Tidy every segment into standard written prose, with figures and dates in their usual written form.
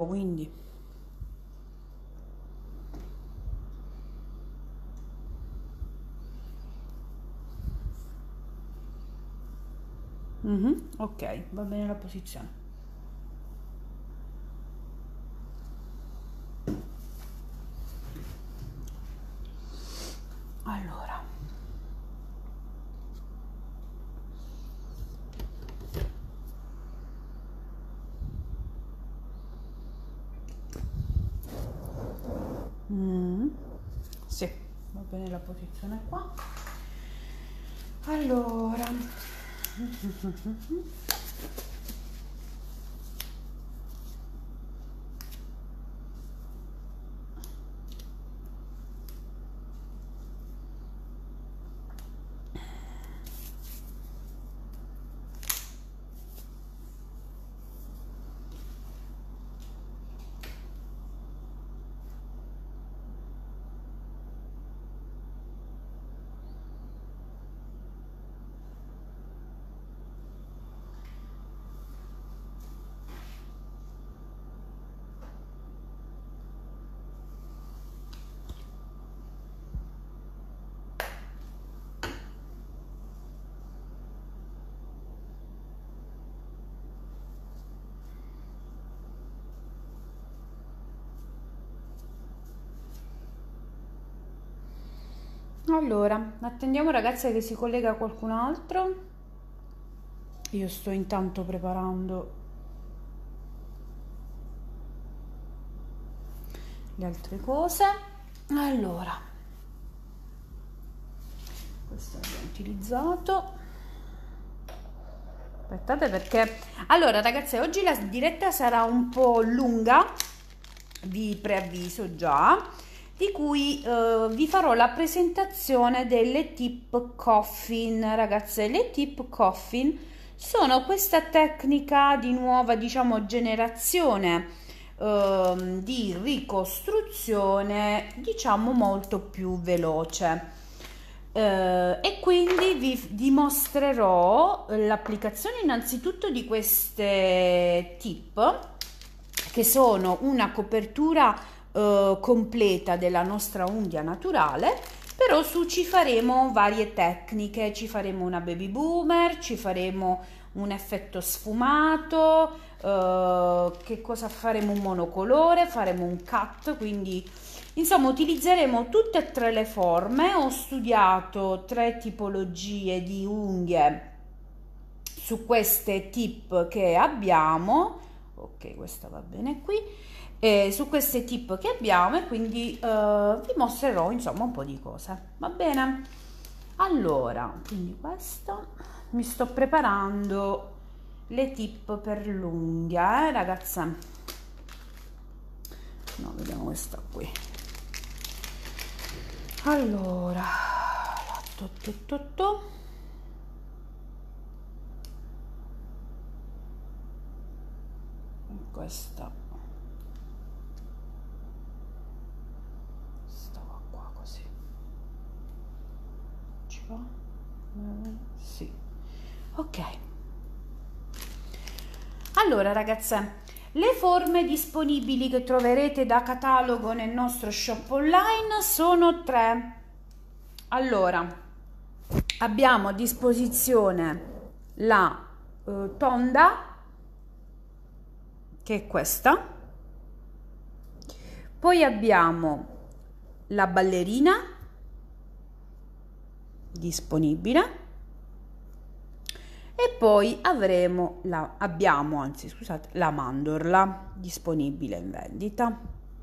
quindi ok, va bene la posizione. Allora, sì, va bene la posizione qua. Allora, allora, attendiamo ragazze che si collega qualcun altro. Io sto intanto preparando le altre cose. Allora, questo l'abbiamo utilizzato. Aspettate perché... Allora ragazze, oggi la diretta sarà un po' lunga, vi preavviso già, di cui vi farò la presentazione delle tip coffin. Ragazze, le tip coffin sono questa tecnica di nuova, diciamo, generazione di ricostruzione, diciamo, molto più veloce. E quindi vi dimostrerò l'applicazione innanzitutto di queste tip, che sono una copertura completa della nostra unghia naturale, però ci faremo varie tecniche, ci faremo una baby boomer, ci faremo un effetto sfumato, che cosa faremo, un monocolore, faremo un cut, quindi insomma utilizzeremo tutte e tre le forme. Ho studiato 3 tipologie di unghie su queste tip che abbiamo. Ok, questa va bene qui. Su queste tip che abbiamo, e quindi vi mostrerò insomma un po' di cose, va bene? Allora, quindi questo, mi sto preparando le tip per l'unghia, ragazze. No, vediamo questa qui. Allora, questa stava qua così, ci va? Sì, ok. Allora ragazze, le forme disponibili che troverete da catalogo nel nostro shop online sono 3. Allora, abbiamo a disposizione la tonda, che è questa, poi abbiamo la ballerina disponibile, e poi abbiamo la mandorla disponibile in vendita.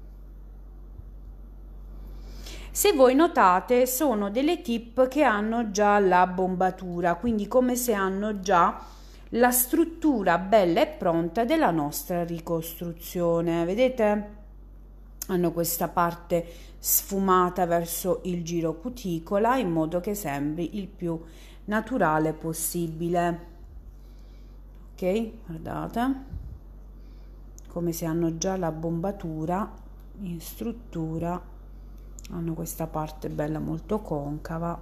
Se voi notate, sono delle tip che hanno già la bombatura, quindi come se hanno già la struttura bella e pronta della nostra ricostruzione. Vedete? Hanno questa parte sfumata verso il giro cuticola, in modo che sembri il più naturale possibile. Ok, guardate come se hanno già la bombatura in struttura, hanno questa parte bella molto concava.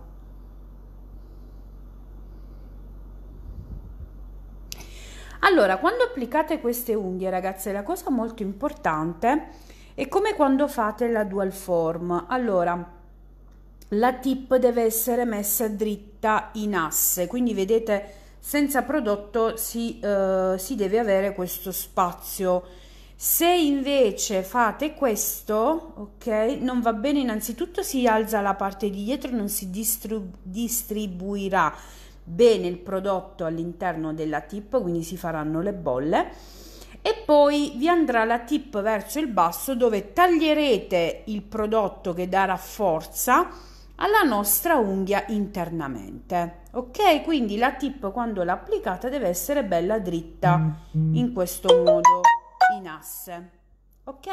Allora, quando applicate queste unghie, ragazze, la cosa molto importante è come quando fate la dual form. Allora, la tip deve essere messa dritta in asse, quindi vedete, senza prodotto si deve avere questo spazio. Se invece fate questo, ok, non va bene. Innanzitutto si alza la parte di dietro, non si distribuirà bene il prodotto all'interno della tip, quindi si faranno le bolle, e poi vi andrà la tip verso il basso, dove taglierete il prodotto che darà forza alla nostra unghia internamente. Ok, quindi la tip, quando l'applicate, deve essere bella dritta in questo modo, in asse. Ok,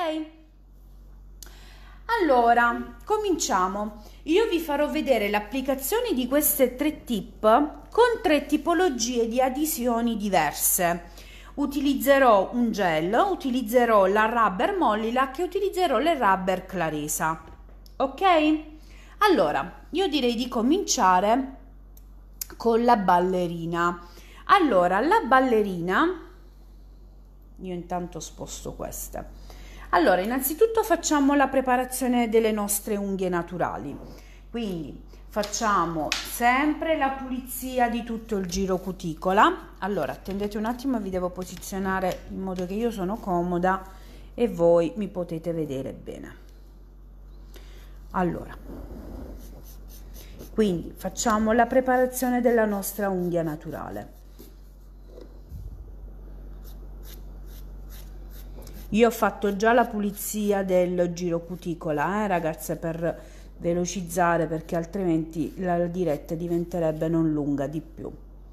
allora cominciamo. Io vi farò vedere l'applicazione di queste 3 tip con 3 tipologie di adesioni diverse. Utilizzerò un gel, utilizzerò la rubber Mollac e utilizzerò le rubber Claresa. Ok, allora io direi di cominciare con la ballerina. Allora, la ballerina, io intanto sposto queste. Allora, innanzitutto facciamo la preparazione delle nostre unghie naturali, quindi facciamo sempre la pulizia di tutto il giro cuticola. Allora, attendete un attimo, vi devo posizionare in modo che io sono comoda e voi mi potete vedere bene. Allora, quindi facciamo la preparazione della nostra unghia naturale. Io ho fatto già la pulizia del giro cuticola, ragazze, per velocizzare, perché altrimenti la diretta diventerebbe non lunga di più.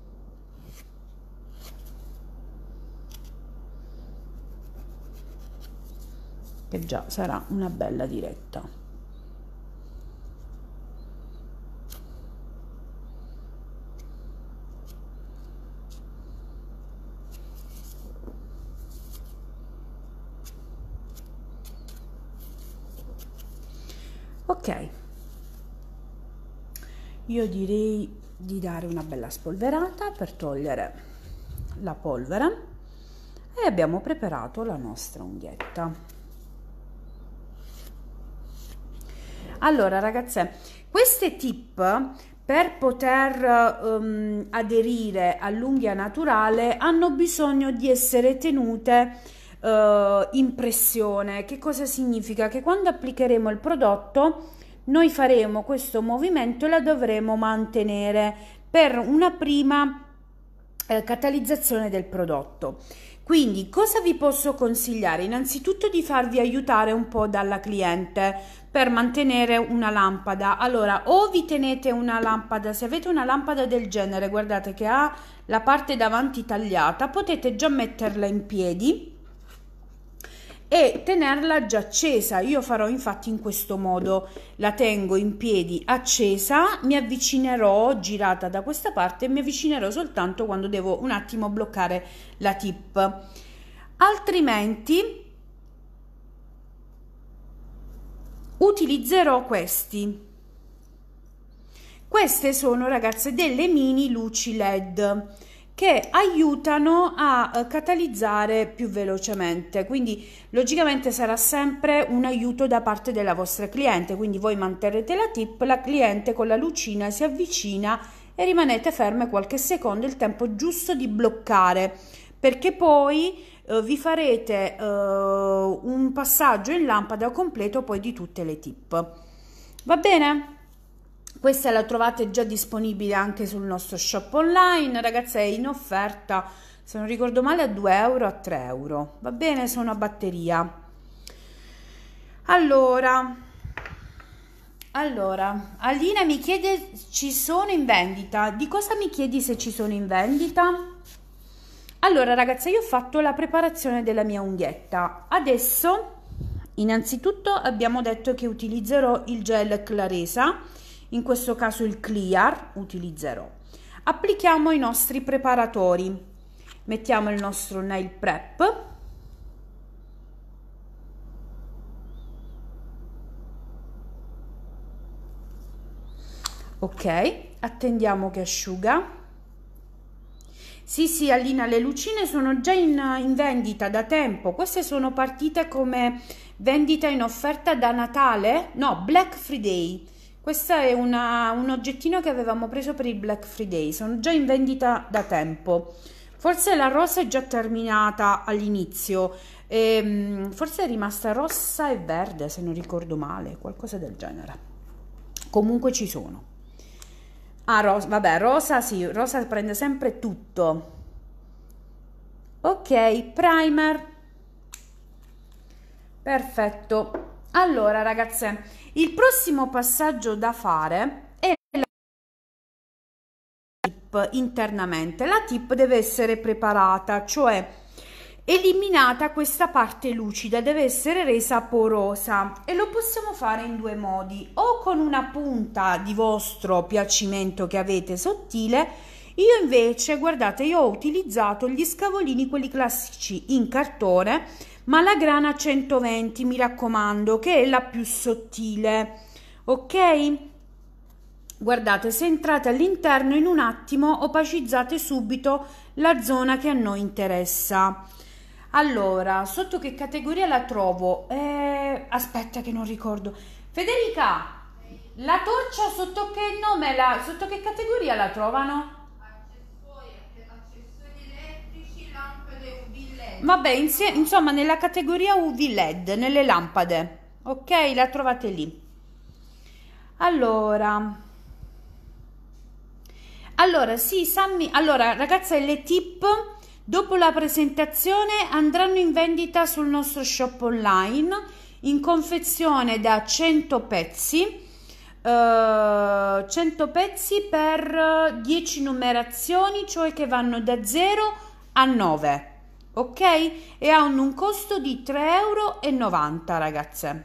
Che già sarà una bella diretta. Ok, io direi di dare una bella spolverata per togliere la polvere, e abbiamo preparato la nostra unghietta. Allora, ragazze, queste tip, per poter aderire all'unghia naturale, hanno bisogno di essere tenute in pressione. Che cosa significa? Che quando applicheremo il prodotto noi faremo questo movimento e la dovremo mantenere per una prima catalizzazione del prodotto. Quindi cosa vi posso consigliare? Innanzitutto di farvi aiutare un po' dalla cliente per mantenere una lampada. Allora, o vi tenete una lampada, se avete una lampada del genere, guardate che ha la parte davanti tagliata, potete già metterla in piedi e tenerla già accesa. Io farò infatti in questo modo, la tengo in piedi accesa, mi avvicinerò girata da questa parte e mi avvicinerò soltanto quando devo un attimo bloccare la tip. Altrimenti utilizzerò queste sono, ragazze, delle mini luci LED che aiutano a catalizzare più velocemente, quindi logicamente sarà sempre un aiuto da parte della vostra cliente. Quindi voi manterrete la tip, la cliente con la lucina si avvicina e rimanete ferme qualche secondo, il tempo giusto di bloccare, perché poi vi farete un passaggio in lampada completo poi di tutte le tip. Va bene? Questa la trovate già disponibile anche sul nostro shop online, ragazzi, è in offerta, se non ricordo male, a 2 euro, a 3 euro. Va bene, sono a batteria. Allora, Alina mi chiede: ci sono in vendita? Di cosa mi chiedi se ci sono in vendita? Allora, ragazzi, io ho fatto la preparazione della mia unghietta. Adesso, innanzitutto, abbiamo detto che utilizzerò il gel Claresa, in questo caso il Clear utilizzerò. Applichiamo i nostri preparatori. Mettiamo il nostro nail prep. Ok, attendiamo che asciuga. Sì, sì, Alina, le lucine sono già in vendita da tempo. Queste sono partite come vendita in offerta da Natale? No, Black Friday. Questo è un oggettino che avevamo preso per il Black Friday. Sono già in vendita da tempo. Forse la rosa è già terminata all'inizio. Forse è rimasta rossa e verde, se non ricordo male, qualcosa del genere. Comunque ci sono. Ah, vabbè, rosa sì, rosa prende sempre tutto. Ok, primer. Perfetto. Allora, ragazze, il prossimo passaggio da fare è la tip internamente. La tip deve essere preparata, cioè eliminata questa parte lucida, deve essere resa porosa e lo possiamo fare in due modi: o con una punta di vostro piacimento che avete sottile. Io invece, guardate, io ho utilizzato gli scavolini, quelli classici in cartone, ma la grana 120, mi raccomando, che è la più sottile, ok? Guardate, se entrate all'interno, in un attimo opacizzate subito la zona che a noi interessa. Allora, sotto che categoria la trovo? Aspetta che non ricordo. Federica, la torcia sotto che nome, sotto che categoria la trovano? Accessori elettrici, lampade UV LED. Vabbè, insomma, nella categoria UV LED, nelle lampade. Ok, la trovate lì. Allora, sì, Sammy. Allora, ragazze, le tip dopo la presentazione andranno in vendita sul nostro shop online in confezione da 100 pezzi. 100 pezzi per 10 numerazioni, cioè che vanno da 0 a 9, ok? E hanno un costo di 3,90 €, ragazze.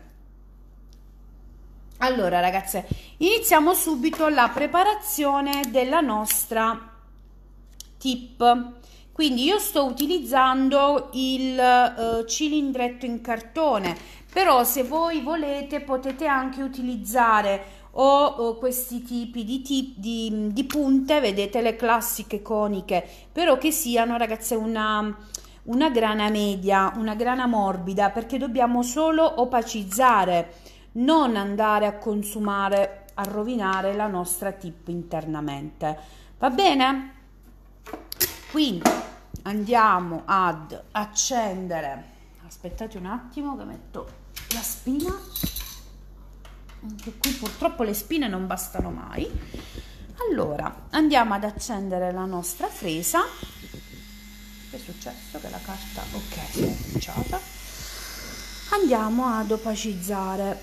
Allora, ragazze, iniziamo subito la preparazione della nostra tip. Quindi io sto utilizzando il cilindretto in cartone, però se voi volete potete anche utilizzare o questi tipi di punte, vedete, le classiche coniche, però che siano, ragazze, una grana media, una grana morbida, perché dobbiamo solo opacizzare, non andare a consumare, a rovinare la nostra tip internamente. Va bene? Quindi andiamo ad accendere. Aspettate un attimo che metto la spina, anche qui purtroppo le spine non bastano mai. Allora andiamo ad accendere la nostra fresa. Che è successo? Che la carta, ok, si è cominciata. Andiamo ad opacizzare.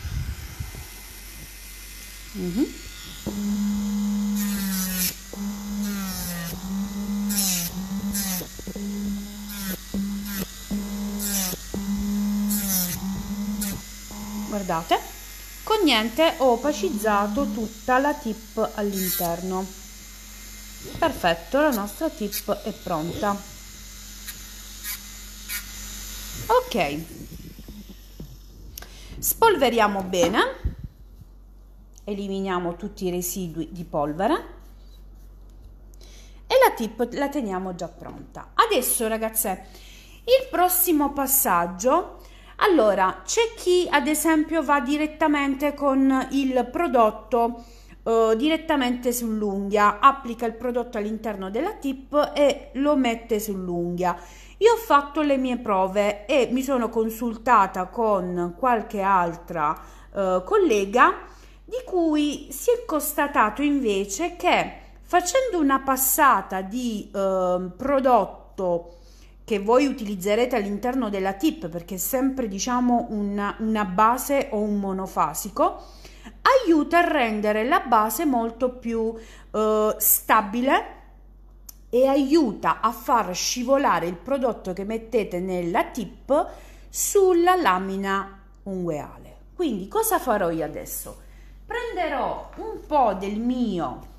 Guardate, con niente ho opacizzato tutta la tip all'interno. Perfetto, la nostra tip è pronta. Ok, spolveriamo bene, eliminiamo tutti i residui di polvere e la tip la teniamo già pronta. Adesso, ragazze, il prossimo passaggio. Allora, c'è chi ad esempio va direttamente con il prodotto direttamente sull'unghia, applica il prodotto all'interno della tip e lo mette sull'unghia. Io ho fatto le mie prove e mi sono consultata con qualche altra collega, di cui si è constatato invece che facendo una passata di prodotto che voi utilizzerete all'interno della tip, perché è sempre, diciamo, una base o un monofasico, aiuta a rendere la base molto più stabile e aiuta a far scivolare il prodotto che mettete nella tip sulla lamina ungueale. Quindi cosa farò io adesso? Prenderò un po' del mio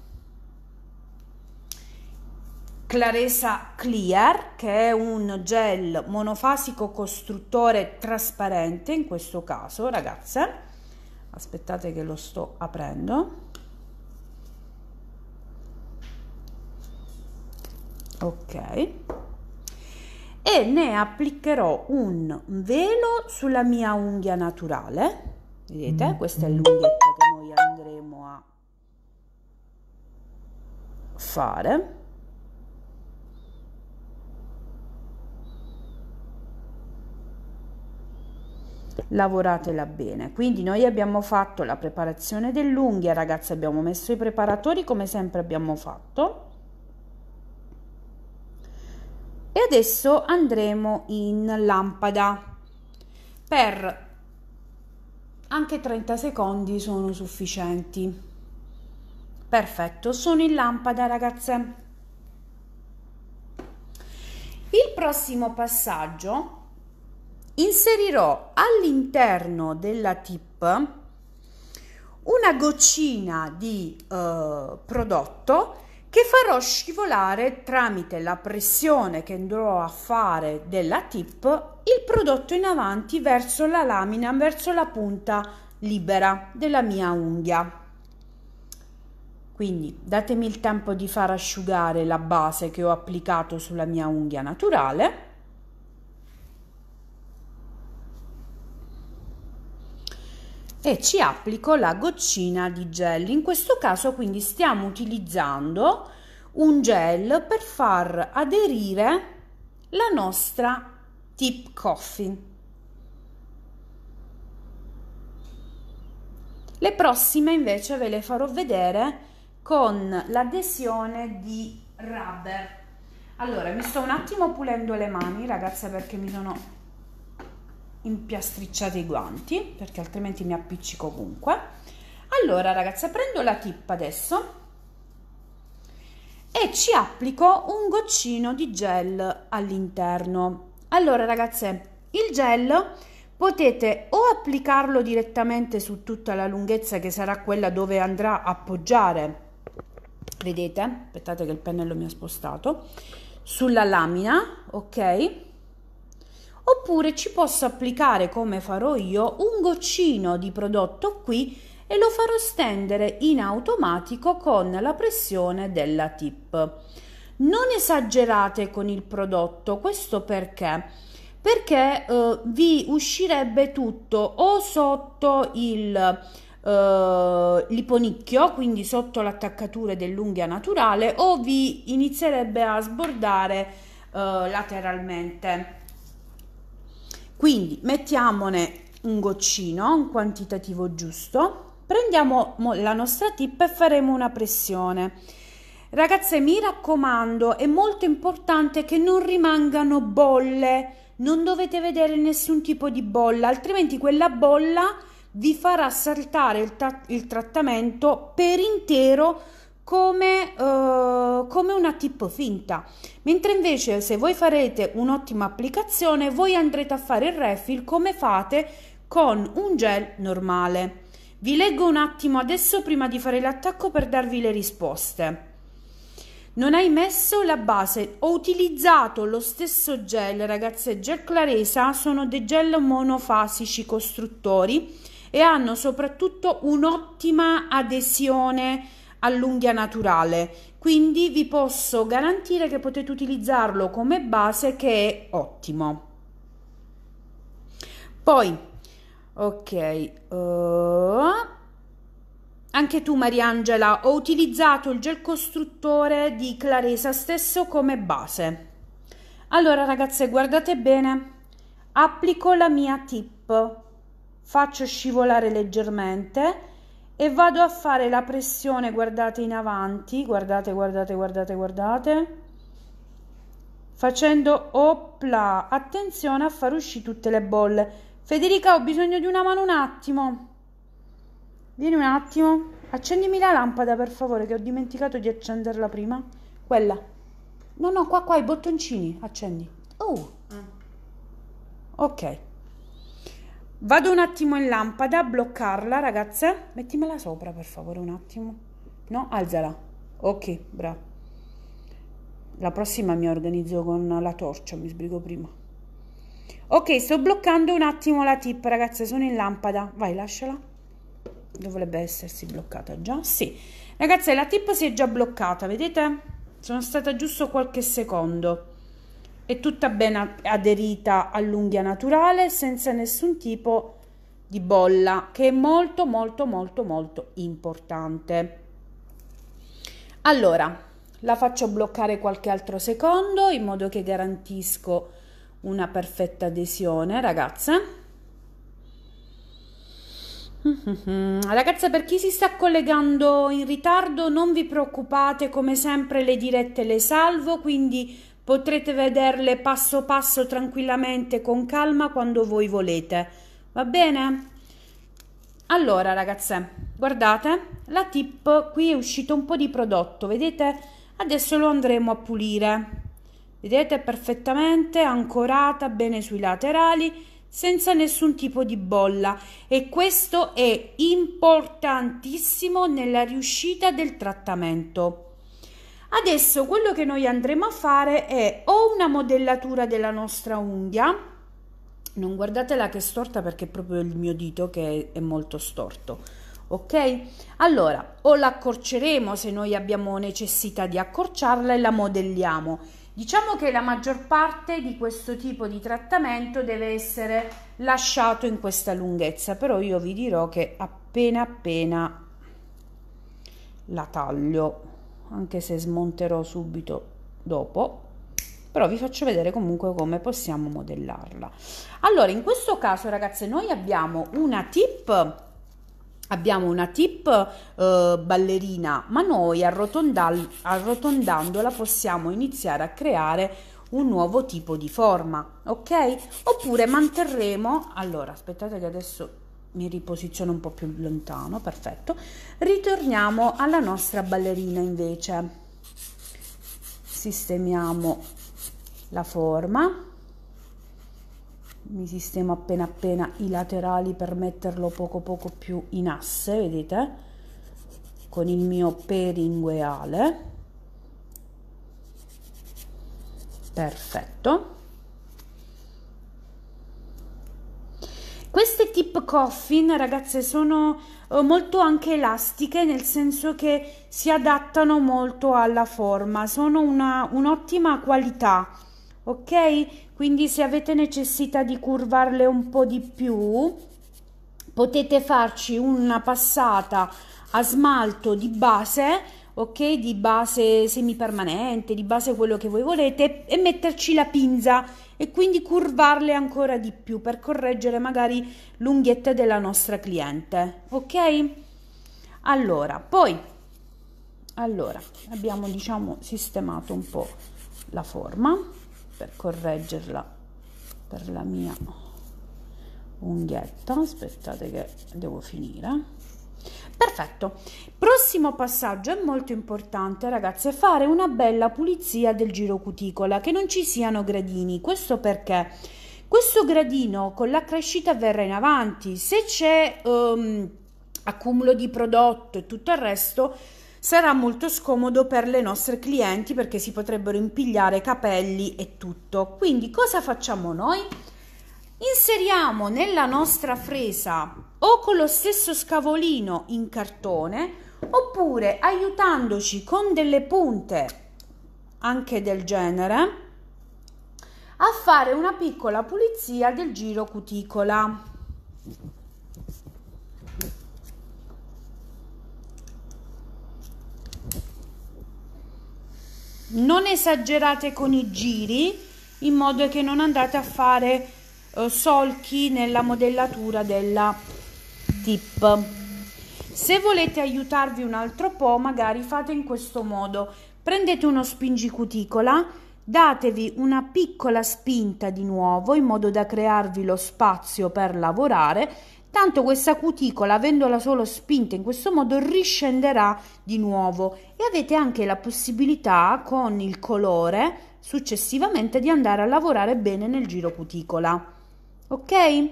Claresa Clear, che è un gel monofasico costruttore trasparente, in questo caso, ragazze. Aspettate che lo sto aprendo. ok, e ne applicherò un velo sulla mia unghia naturale. Vedete, questa è l'unghietta che noi andremo a fare. Lavoratela bene. Quindi noi abbiamo fatto la preparazione dell'unghia, ragazzi, abbiamo messo i preparatori come sempre abbiamo fatto, e adesso andremo in lampada per anche 30 secondi sono sufficienti. Perfetto, sono in lampada, ragazze. Il prossimo passaggio: inserirò all'interno della tip una goccina di prodotto che farò scivolare tramite la pressione che andrò a fare della tip il prodotto in avanti verso la lamina, verso la punta libera della mia unghia. Quindi datemi il tempo di far asciugare la base che ho applicato sulla mia unghia naturale. E ci applico la goccina di gel. In questo caso quindi stiamo utilizzando un gel per far aderire la nostra tip coffee. Le prossime invece ve le farò vedere con l'adesione di rubber. Allora, mi sto un attimo pulendo le mani, ragazze, perché mi sono impiastricciati i guanti, perché altrimenti mi appiccico ovunque. Allora, ragazze, prendo la tip adesso e ci applico un goccino di gel all'interno. Allora, ragazze, il gel potete o applicarlo direttamente su tutta la lunghezza, che sarà quella dove andrà a appoggiare, vedete? Aspettate che il pennello mi ha spostato, sulla lamina, ok? Oppure ci posso applicare, come farò io, un goccino di prodotto qui e lo farò stendere in automatico con la pressione della tip. Non esagerate con il prodotto, questo perché vi uscirebbe tutto o sotto l'iponicchio, quindi sotto l'attaccatura dell'unghia naturale, o vi inizierebbe a sbordare lateralmente. Quindi mettiamone un goccino, un quantitativo giusto, prendiamo la nostra tip e faremo una pressione. Ragazze, mi raccomando, è molto importante che non rimangano bolle, non dovete vedere nessun tipo di bolla, altrimenti quella bolla vi farà saltare il trattamento per intero come una tip finta. Mentre invece se voi farete un'ottima applicazione, voi andrete a fare il refill come fate con un gel normale. Vi leggo un attimo adesso prima di fare l'attacco per darvi le risposte. Non hai messo la base? Ho utilizzato lo stesso gel, ragazze, gel Claresa, sono dei gel monofasici costruttori e hanno soprattutto un'ottima adesione all'unghia naturale, quindi vi posso garantire che potete utilizzarlo come base, che è ottimo. Poi ok, anche tu Mariangela, ho utilizzato il gel costruttore di Claresa stesso come base. Allora ragazze, guardate bene, applico la mia tip, faccio scivolare leggermente e vado a fare la pressione, guardate, in avanti, guardate, facendo opla, attenzione a far uscire tutte le bolle. Federica, ho bisogno di una mano un attimo, vieni un attimo, accendimi la lampada per favore, che ho dimenticato di accenderla prima, quella, no, qua i bottoncini, accendi. Ok, vado un attimo in lampada a bloccarla, ragazze. Mettimela sopra per favore un attimo. No, alzala. Ok, bravo. La prossima mi organizzo con la torcia, mi sbrigo prima. Ok, sto bloccando un attimo la tip, ragazze, sono in lampada. Vai, lasciala. Dovrebbe essersi bloccata già. Sì, ragazze, la tip si è già bloccata, vedete? sono stata giusto qualche secondo. È tutta ben aderita all'unghia naturale senza nessun tipo di bolla, che è molto molto molto molto importante. Allora la faccio bloccare qualche altro secondo in modo che garantisco una perfetta adesione, ragazze. Ragazze, per chi si sta collegando in ritardo, non vi preoccupate, come sempre le dirette le salvo, quindi potrete vederle passo passo tranquillamente con calma quando voi volete, va bene? Allora ragazze, guardate, la tip, qui è uscito un po' di prodotto, vedete? Adesso lo andremo a pulire, vedete, perfettamente ancorata bene sui laterali senza nessun tipo di bolla, e questo è importantissimo nella riuscita del trattamento. Adesso quello che noi andremo a fare è o una modellatura della nostra unghia, non guardatela che è storta perché è proprio il mio dito che è molto storto, ok? Allora, o l'accorceremo se noi abbiamo necessità di accorciarla e la modelliamo. Diciamo che la maggior parte di questo tipo di trattamento deve essere lasciato in questa lunghezza, però io vi dirò che appena appena la taglio, anche se smonterò subito dopo, però vi faccio vedere comunque come possiamo modellarla. Allora, in questo caso ragazze, noi abbiamo una tip ballerina, ma noi arrotondandola possiamo iniziare a creare un nuovo tipo di forma, ok? Oppure manterremo, allora aspettate che adesso mi riposiziono un po' più lontano, perfetto. Ritorniamo alla nostra ballerina invece, sistemiamo la forma, mi sistemo appena appena i laterali per metterlo poco più in asse, vedete, con il mio peringueale, perfetto. Queste tip coffin, ragazze, sono molto anche elastiche, nel senso che si adattano molto alla forma, sono un'ottima qualità, ok? Quindi se avete necessità di curvarle un po' di più, potete farci una passata a smalto di base, ok? Di base semipermanente, di base quello che voi volete, e metterci la pinza e quindi curvarle ancora di più per correggere magari l'unghietta della nostra cliente, ok? Allora, poi abbiamo, diciamo, sistemato un po' la forma per correggerla per la mia unghietta. Aspettate che devo finire. Perfetto. Prossimo passaggio è molto importante, ragazze, fare una bella pulizia del giro cuticola, che non ci siano gradini. Questo perché questo gradino con la crescita verrà in avanti, se c'è accumulo di prodotto e tutto il resto sarà molto scomodo per le nostre clienti, perché si potrebbero impigliare capelli e tutto. Quindi cosa facciamo noi? Inseriamo nella nostra fresa o con lo stesso scavolino in cartone, oppure aiutandoci con delle punte anche del genere a fare una piccola pulizia del giro cuticola. Non esagerate con i giri, in modo che non andate a fare solchi nella modellatura della tip. Se volete aiutarvi un altro po', magari fate in questo modo: prendete uno spingicuticola, datevi una piccola spinta di nuovo in modo da crearvi lo spazio per lavorare, tanto questa cuticola, avendola solo spinta in questo modo, riscenderà di nuovo, e avete anche la possibilità con il colore successivamente di andare a lavorare bene nel giro cuticola. Ok?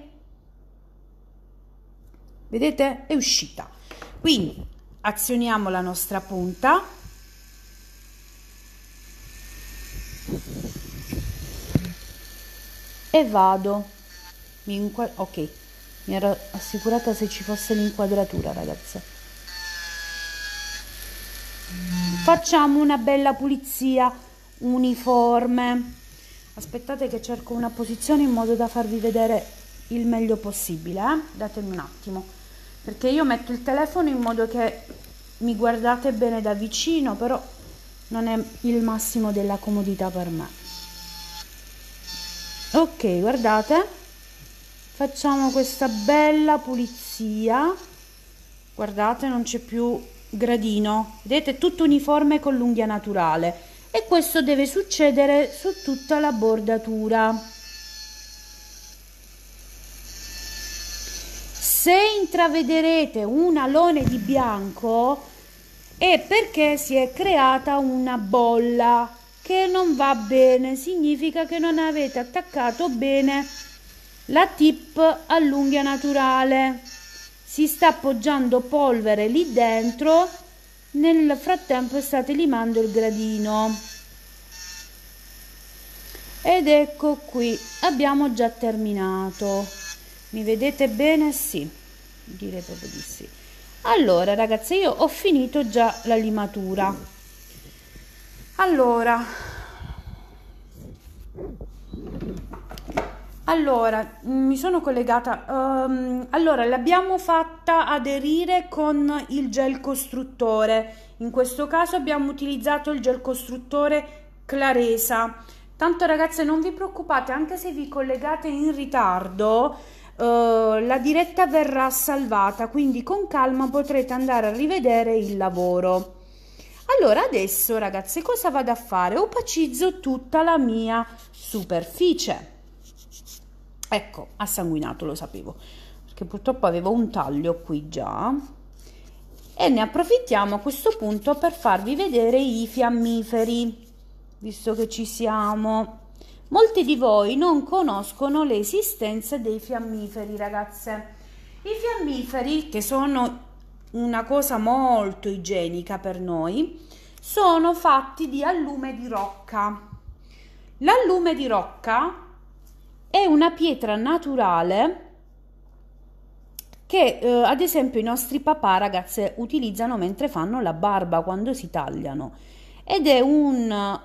Vedete? È uscita. Quindi azioniamo la nostra punta e vado. Ok, mi ero assicurata se ci fosse l'inquadratura, ragazze. facciamo una bella pulizia uniforme. Aspettate che cerco una posizione in modo da farvi vedere il meglio possibile, datemi un attimo, perché io metto il telefono in modo che mi guardate bene da vicino, però non è il massimo della comodità per me. Ok, guardate, facciamo questa bella pulizia, guardate, non c'è più gradino, vedete, tutto uniforme con l'unghia naturale, e questo deve succedere su tutta la bordatura. Se intravederete un alone di bianco è perché si è creata una bolla che non va bene, significa che non avete attaccato bene la tip all'unghia naturale, si sta appoggiando polvere lì dentro, nel frattempo state limando il gradino. Ed ecco qui, abbiamo già terminato. Mi vedete bene? Sì, direi proprio di sì. Allora ragazzi, io ho finito già la limatura. Allora mi sono collegata, allora l'abbiamo fatta aderire con il gel costruttore. In questo caso abbiamo utilizzato il gel costruttore Claresa. Tanto ragazze, non vi preoccupate, anche se vi collegate in ritardo, la diretta verrà salvata, quindi con calma potrete andare a rivedere il lavoro. Allora adesso ragazze, cosa vado a fare? Opacizzo tutta la mia superficie. Ecco, ha sanguinato, lo sapevo, perché purtroppo avevo un taglio qui già, e ne approfittiamo a questo punto per farvi vedere i fiammiferi, visto che ci siamo. Molti di voi non conoscono l'esistenza dei fiammiferi, ragazze. I fiammiferi, che sono una cosa molto igienica per noi, sono fatti di allume di rocca. L'allume di rocca è una pietra naturale che ad esempio i nostri papà, ragazze, utilizzano mentre fanno la barba, quando si tagliano, ed è una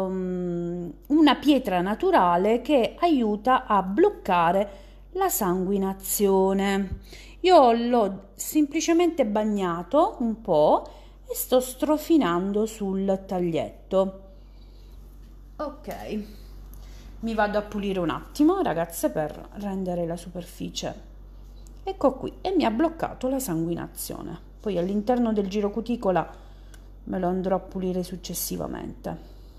pietra naturale che aiuta a bloccare la sanguinazione. Io l'ho semplicemente bagnato un po' e sto strofinando sul taglietto. Ok, mi vado a pulire un attimo, ragazze, per rendere la superficie. Ecco qui, e mi ha bloccato la sanguinazione. Poi all'interno del girocuticola me lo andrò a pulire successivamente.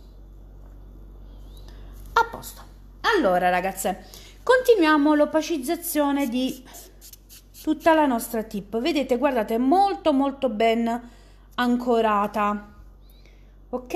A posto. Allora ragazze, continuiamo l'opacizzazione di tutta la nostra tip. Vedete, guardate, è molto molto ben ancorata. Ok?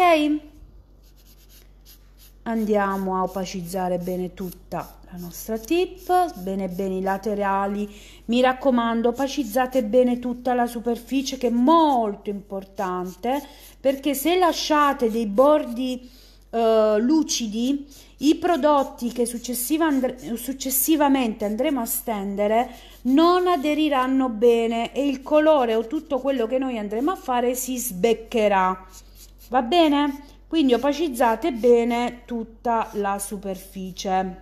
Andiamo a opacizzare bene tutta la nostra tip, bene bene i laterali. Mi raccomando, opacizzate bene tutta la superficie, che è molto importante, perché se lasciate dei bordi lucidi, i prodotti che successivamente andremo a stendere non aderiranno bene e il colore o tutto quello che noi andremo a fare si sbeccherà. Va bene? Quindi opacizzate bene tutta la superficie.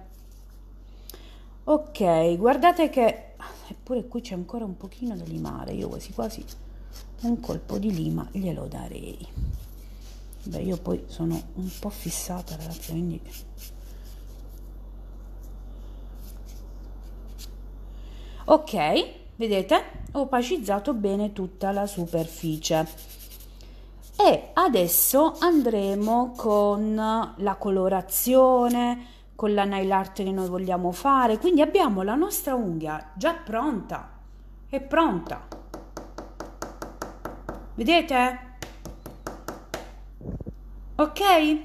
Ok, guardate che eppure qui c'è ancora un pochino da limare. Io quasi quasi un colpo di lima glielo darei. Beh, io poi sono un po' fissata, ragazzi, quindi ok, vedete, ho opacizzato bene tutta la superficie. E adesso andremo con la colorazione, con la nail art che noi vogliamo fare. Quindi abbiamo la nostra unghia già pronta, è pronta, vedete? Ok?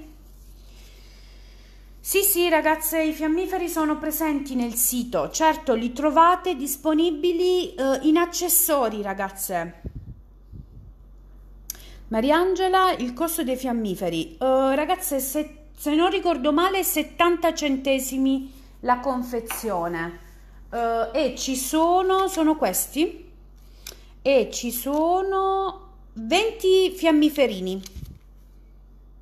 Sì ragazze, i fiammiferi sono presenti nel sito, certo li trovate disponibili in accessori, ragazze. Mariangela, il costo dei fiammiferi, ragazze, se non ricordo male 70 centesimi la confezione, e ci sono questi, e ci sono 20 fiammiferini,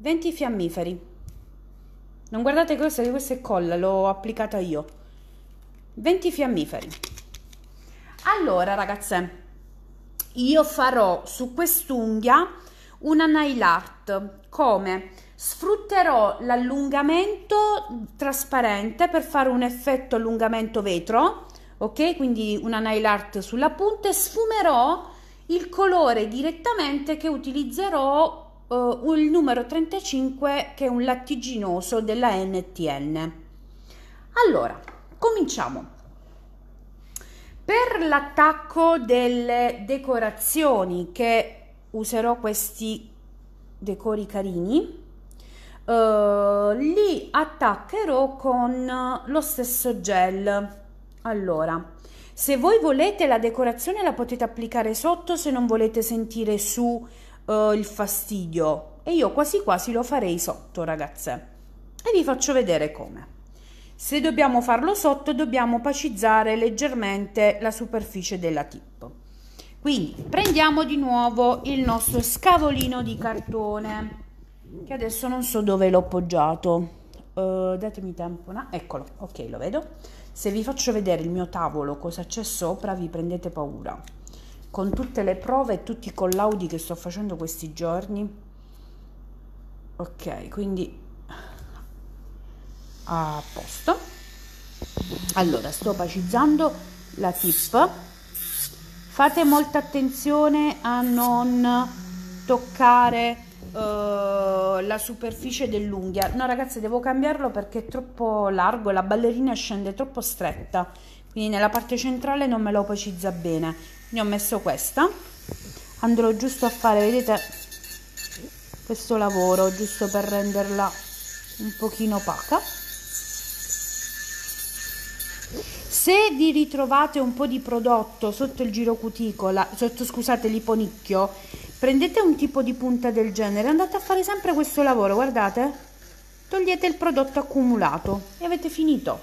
20 fiammiferi. Non guardate che questa è colla, l'ho applicata io. 20 fiammiferi. Allora ragazze, io farò su quest'unghia una nail art. Come? Sfrutterò l'allungamento trasparente per fare un effetto allungamento vetro, ok? Quindi una nail art sulla punta, e sfumerò il colore direttamente, che utilizzerò il numero 35, che è un lattiginoso della NTN. Allora, cominciamo. Per l'attacco delle decorazioni, che userò questi decori carini, li attaccherò con lo stesso gel. Allora, se voi volete la decorazione la potete applicare sotto, se non volete sentire su il fastidio, e io quasi quasi lo farei sotto, ragazze, e vi faccio vedere come. Se dobbiamo farlo sotto, dobbiamo opacizzare leggermente la superficie della tip. Quindi prendiamo di nuovo il nostro scavolino di cartone, che adesso non so dove l'ho appoggiato. Datemi tempo, no? Eccolo, ok, lo vedo. Se vi faccio vedere il mio tavolo, cosa c'è sopra, vi prendete paura, con tutte le prove e tutti i collaudi che sto facendo questi giorni. Ok, quindi a posto. Allora, sto opacizzando la tip. Fate molta attenzione a non toccare la superficie dell'unghia. No ragazzi, devo cambiarlo perché è troppo largo e la ballerina scende troppo stretta, quindi nella parte centrale non me la opacizza bene. Ne ho messo questa, andrò giusto a fare, vedete, questo lavoro giusto per renderla un pochino opaca. Se vi ritrovate un po' di prodotto sotto il girocuticola, scusate, l'iponicchio, prendete un tipo di punta del genere, andate a fare sempre questo lavoro, guardate, togliete il prodotto accumulato e avete finito.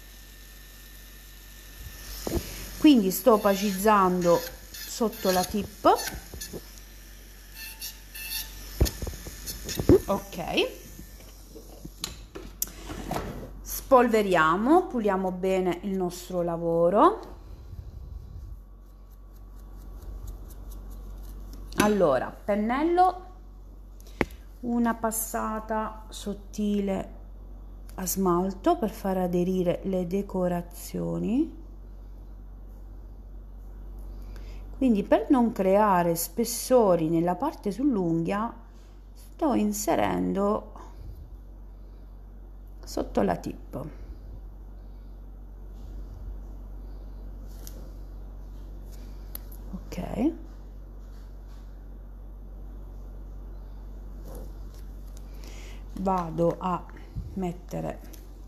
Quindi sto opacizzando sotto la tip. Ok, spolveriamo, puliamo bene il nostro lavoro. Allora, pennello, una passata sottile a smalto per far aderire le decorazioni. Quindi, per non creare spessori nella parte sull'unghia, sto inserendo sotto la tip. Ok, vado a mettere,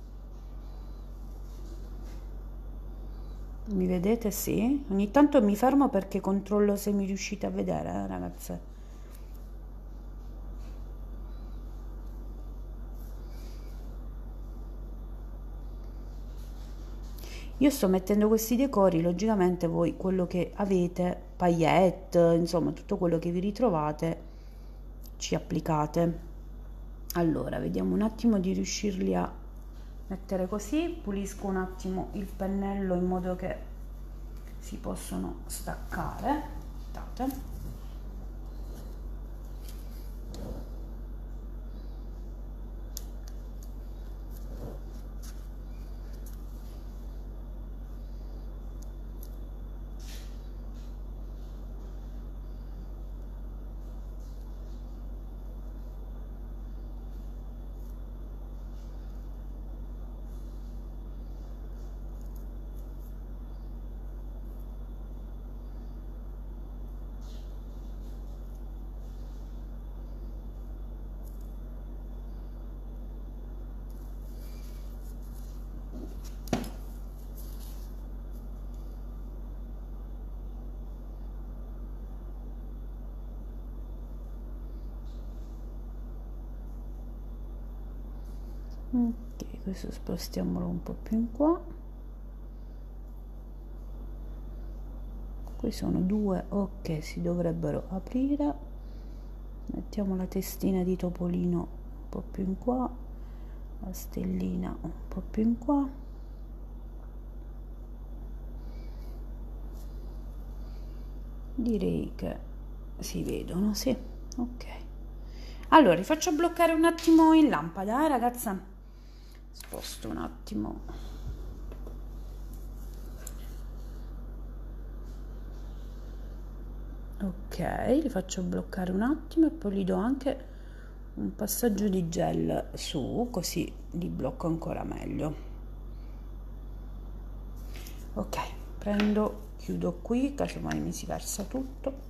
mi vedete? Sì, ogni tanto mi fermo perché controllo se mi riuscite a vedere, ragazze. Io sto mettendo questi decori, logicamente voi quello che avete, paillette, insomma tutto quello che vi ritrovate, ci applicate. Allora, vediamo un attimo di riuscirli a mettere così, pulisco un attimo il pennello in modo che si possono staccare. Aspettate. Ok, questo spostiamolo un po' più in qua. Qui sono due, ok, si dovrebbero aprire. Mettiamo la testina di topolino po' più in qua, la stellina un po' più in qua. Direi che si vedono, sì, ok. Allora rifaccio bloccare un attimo in lampada, ragazza, sposto un attimo. Ok, li faccio bloccare un attimo e poi gli do anche un passaggio di gel su, così li blocco ancora meglio. Ok, prendo, chiudo qui, casomai mi si versa tutto.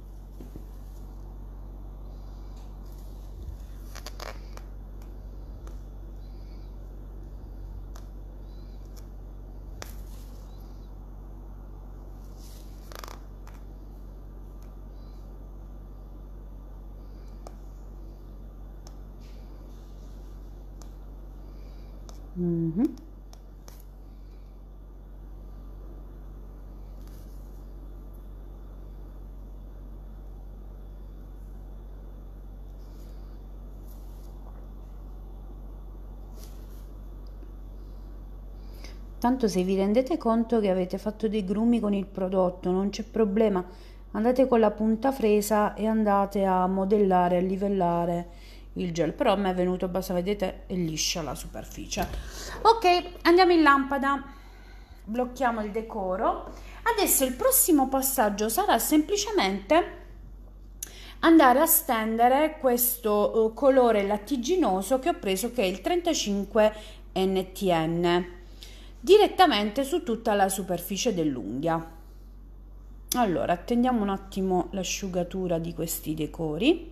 Tanto se vi rendete conto che avete fatto dei grumi con il prodotto, non c'è problema, andate con la punta fresa e andate a modellare, a livellare il gel, però a me è venuto abbastanza, vedete, è liscia la superficie. Ok, andiamo in lampada, blocchiamo il decoro. Adesso il prossimo passaggio sarà semplicemente andare a stendere questo colore lattiginoso che ho preso, che è il 35 NTN, direttamente su tutta la superficie dell'unghia. Allora attendiamo un attimo l'asciugatura di questi decori.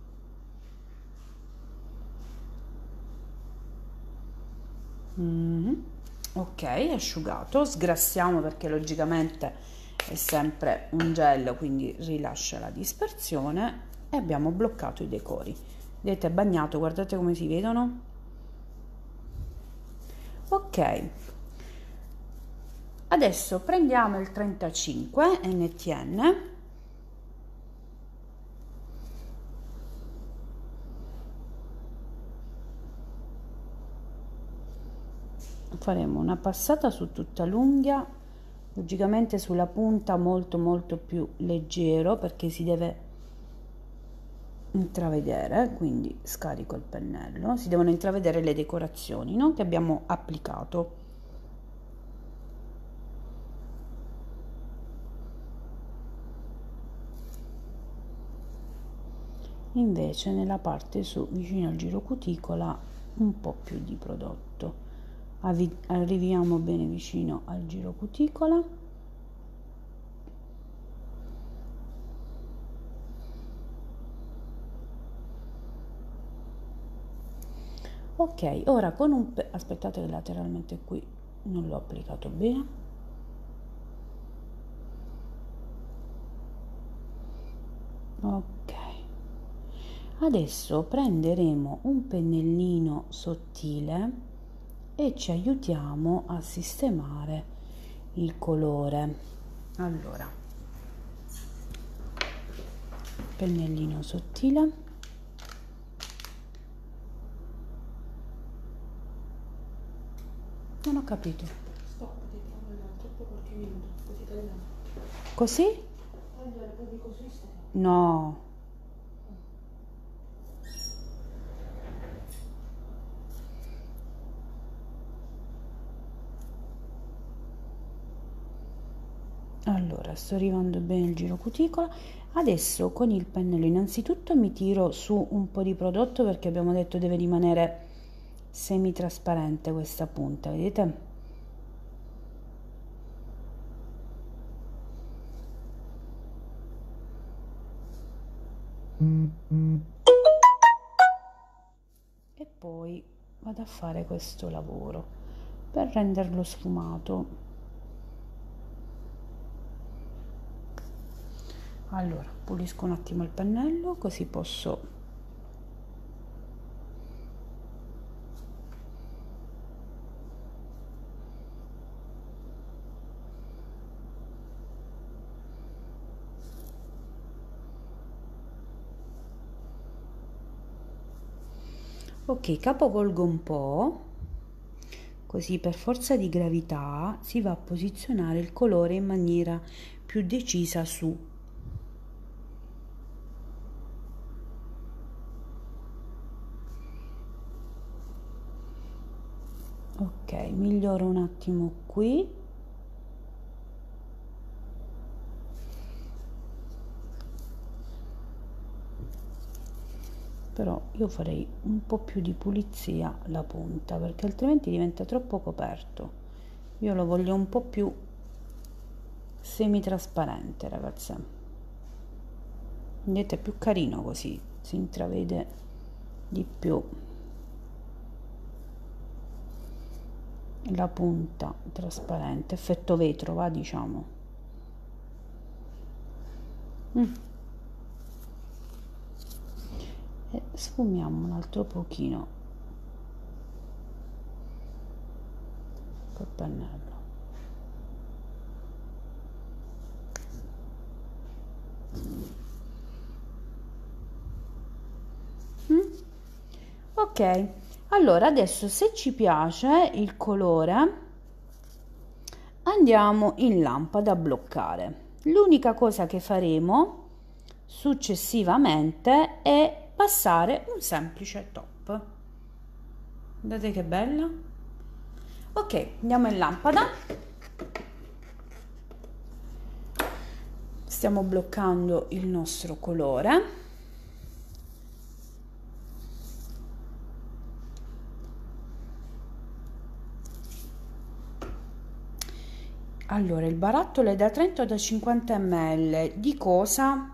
Ok, asciugato, sgrassiamo perché logicamente è sempre un gel, quindi rilascia la dispersione, e abbiamo bloccato i decori. Vedete, è bagnato, guardate come si vedono. Ok, adesso prendiamo il 35 NTN, faremo una passata su tutta l'unghia, logicamente sulla punta molto più leggero perché si deve intravedere, quindi scarico il pennello, si devono intravedere le decorazioni, no? Che abbiamo applicato. Invece nella parte su vicino al girocuticola un po' più di prodotto, arriviamo bene vicino al girocuticola. Ok, ora con un aspettate che lateralmente qui non l'ho applicato bene. Ok, adesso prenderemo un pennellino sottile e ci aiutiamo a sistemare il colore. Allora, pennellino sottile, non ho capito. Stop, troppo qualche minuto, così tagliamo. Così? Tagliare poi di così stai. No. Allora, sto arrivando bene il girocuticola. Adesso con il pennello innanzitutto mi tiro su un po' di prodotto perché abbiamo detto deve rimanere semi-trasparente questa punta, vedete? E poi vado a fare questo lavoro per renderlo sfumato. Allora, pulisco un attimo il pennello così posso Ok, capovolgo un po', così per forza di gravità si va a posizionare il colore in maniera più decisa su. Ok, miglioro un attimo qui. Però io farei un po' più di pulizia la punta, perché altrimenti diventa troppo coperto. Io lo voglio un po' più semitrasparente, ragazze. Vedete, è più carino così, si intravede di più la punta trasparente, effetto vetro, va, diciamo. E sfumiamo un altro pochino col pennello. Ok, allora adesso, se ci piace il colore, andiamo in lampada a bloccare. L'unica cosa che faremo successivamente è passare un semplice top. Guardate che bella. Ok, andiamo in lampada. Stiamo bloccando il nostro colore. Allora, il barattolo è da 30 o da 50 ml. Di cosa?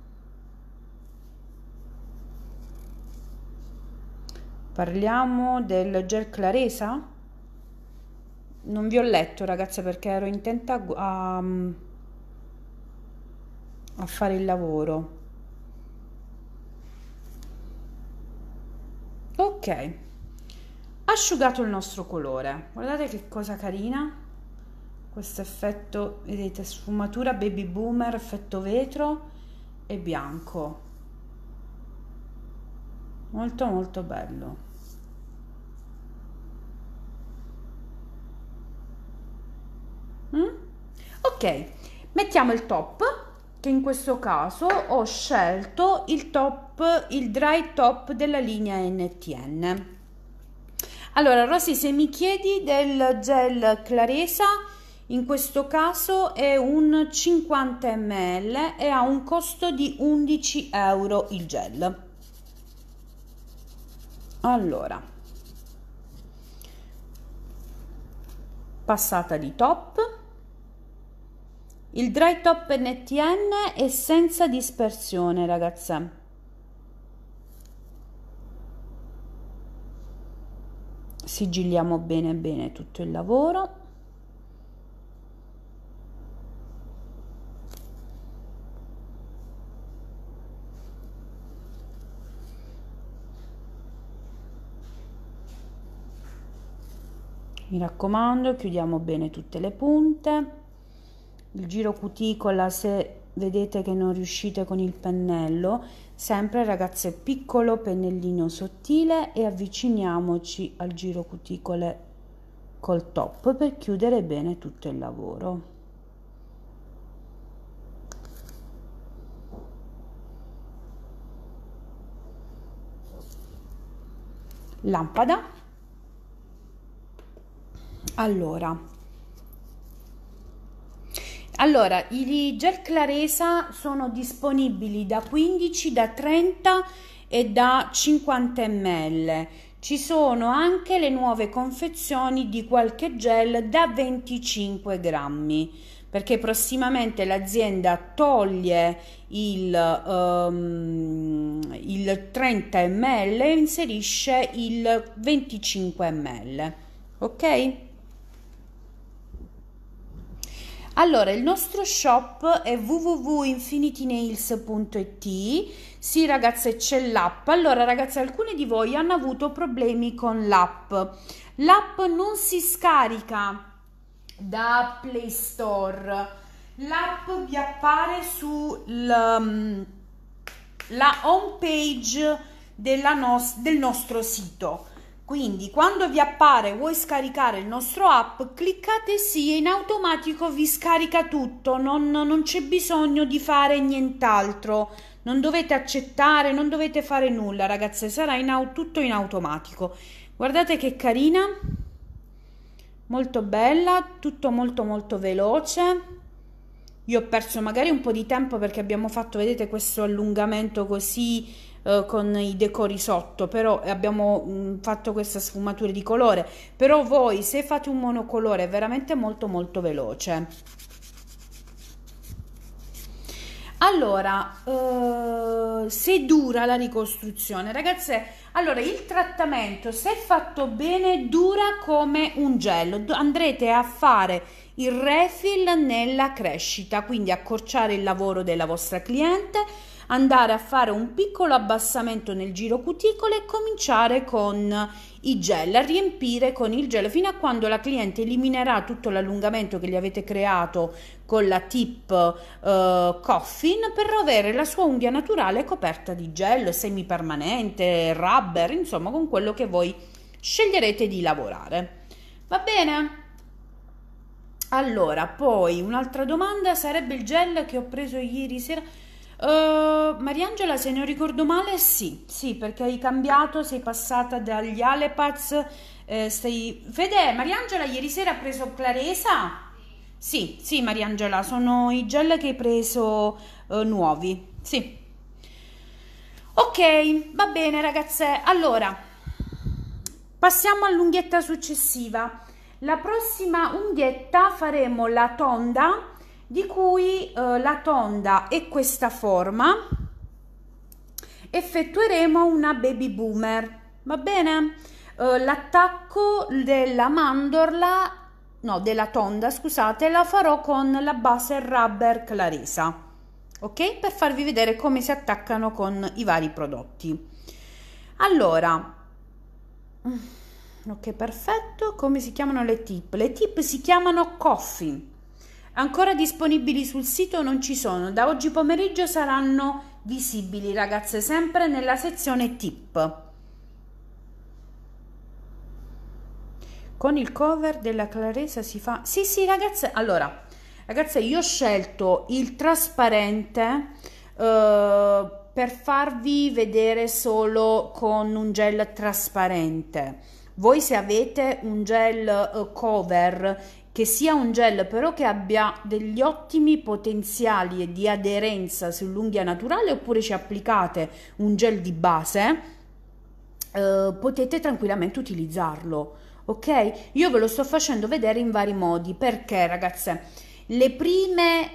Parliamo del gel Claresa? Non vi ho letto, ragazze, perché ero intenta a fare il lavoro. Ok, asciugato il nostro colore. Guardate che cosa carina. Questo effetto, vedete, sfumatura baby boomer, effetto vetro e bianco, molto molto bello. Ok, mettiamo il top, che in questo caso ho scelto il top, il dry top della linea NTN. Allora Rosy, se mi chiedi del gel Claresa, in questo caso è un 50 ml e ha un costo di 11 euro il gel. Allora, passata di top. Il dry top NTN è senza dispersione, ragazze. Sigilliamo bene bene tutto il lavoro. Mi raccomando, chiudiamo bene tutte le punte. Il giro cuticola, se vedete che non riuscite con il pennello, sempre, ragazze, piccolo pennellino sottile e avviciniamoci al giro cuticole col top per chiudere bene tutto il lavoro. Lampada. Allora, i gel Claresa sono disponibili da 15, da 30 e da 50 ml. Ci sono anche le nuove confezioni di qualche gel da 25 grammi, perché prossimamente l'azienda toglie il 30 ml e inserisce il 25 ml. Ok? Allora, il nostro shop è www.infinitynails.it. Sì, ragazze, c'è l'app. Allora, ragazze, alcuni di voi hanno avuto problemi con l'app. L'app non si scarica da Play Store. L'app vi appare sulla home page del nostro sito. Quindi quando vi appare vuoi scaricare il nostro app, cliccate sì e in automatico vi scarica tutto, non c'è bisogno di fare nient'altro, non dovete accettare, non dovete fare nulla ragazze, sarà tutto in automatico. Guardate che carina, molto bella, tutto molto molto veloce. Io ho perso magari un po' di tempo perché abbiamo fatto, vedete, questo allungamento così con i decori sotto, però abbiamo fatto questa sfumatura di colore, però voi se fate un monocolore è veramente molto molto veloce. Allora, se dura la ricostruzione, ragazze, allora il trattamento, se fatto bene, dura come un gel. Andrete a fare il refill nella crescita, quindi accorciare il lavoro della vostra cliente, andare a fare un piccolo abbassamento nel giro cuticolo e cominciare con i gel, a riempire con il gel fino a quando la cliente eliminerà tutto l'allungamento che gli avete creato con la tip coffin, per avere la sua unghia naturale coperta di gel semipermanente, rubber, insomma con quello che voi sceglierete di lavorare. Va bene? Allora, poi un'altra domanda sarebbe il gel che ho preso ieri sera. Mariangela, se non ricordo male, sì, perché hai cambiato, sei passata dagli Alepads, Fede, Mariangela ieri sera ha preso Claresa? Sì, Mariangela, sono i gel che hai preso nuovi, sì. Ok, va bene ragazze, allora, passiamo all'unghietta successiva. La prossima unghietta faremo la tonda, di cui la tonda è questa forma. Effettueremo una baby boomer, va bene? L'attacco della mandorla, no, della tonda, scusate, la farò con la base rubber Claresa, ok? Per farvi vedere come si attaccano con i vari prodotti. Allora, ok, perfetto. Come si chiamano le tip? Le tip si chiamano coffin. Ancora disponibili sul sito non ci sono, da oggi pomeriggio saranno visibili ragazze, sempre nella sezione tip. Con il cover della Claresa si fa... Sì ragazze, allora ragazze, io ho scelto il trasparente per farvi vedere solo con un gel trasparente. Voi se avete un gel cover che sia un gel però che abbia degli ottimi potenziali di aderenza sull'unghia naturale, oppure ci applicate un gel di base, potete tranquillamente utilizzarlo, ok? Io ve lo sto facendo vedere in vari modi, perché ragazze le prime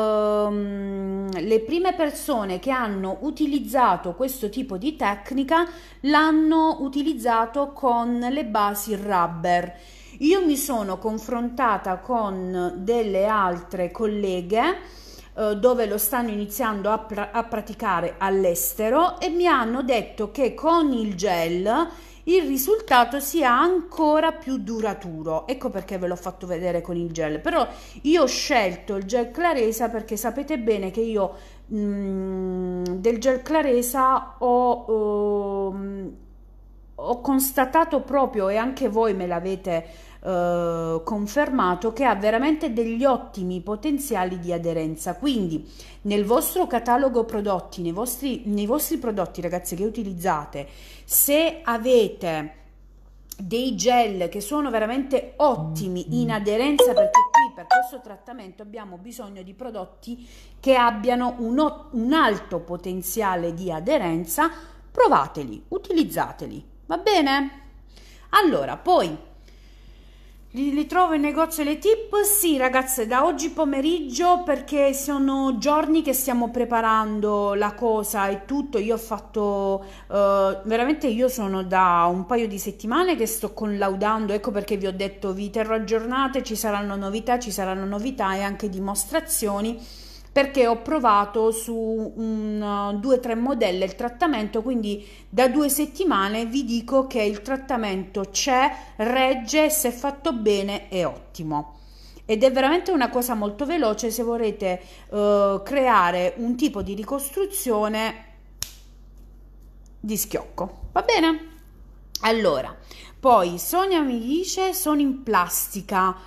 persone che hanno utilizzato questo tipo di tecnica l'hanno utilizzato con le basi rubber. Io mi sono confrontata con delle altre colleghe dove lo stanno iniziando a praticare all'estero, e mi hanno detto che con il gel il risultato sia ancora più duraturo. Ecco perché ve l'ho fatto vedere con il gel. Però io ho scelto il gel Claresa perché sapete bene che io del gel Claresa ho constatato proprio, e anche voi me l'avete confermato, che ha veramente degli ottimi potenziali di aderenza. Quindi nel vostro catalogo prodotti, nei vostri prodotti ragazzi che utilizzate, se avete dei gel che sono veramente ottimi in aderenza, perché qui per questo trattamento abbiamo bisogno di prodotti che abbiano un alto potenziale di aderenza, provateli, utilizzateli, va bene? Allora, poi li trovo in negozio le tip? Sì ragazze, da oggi pomeriggio, perché sono giorni che stiamo preparando la cosa e tutto. Io ho fatto veramente, io sono da un paio di settimane che sto collaudando, ecco perché vi ho detto vi terrò aggiornate, ci saranno novità e anche dimostrazioni, perché ho provato su 2-3 modelli il trattamento, quindi da 2 settimane vi dico che il trattamento c'è, regge, se fatto bene è ottimo. Ed è veramente una cosa molto veloce se volete creare un tipo di ricostruzione di schiocco, va bene? Allora, poi Sonia mi dice sono in plastica.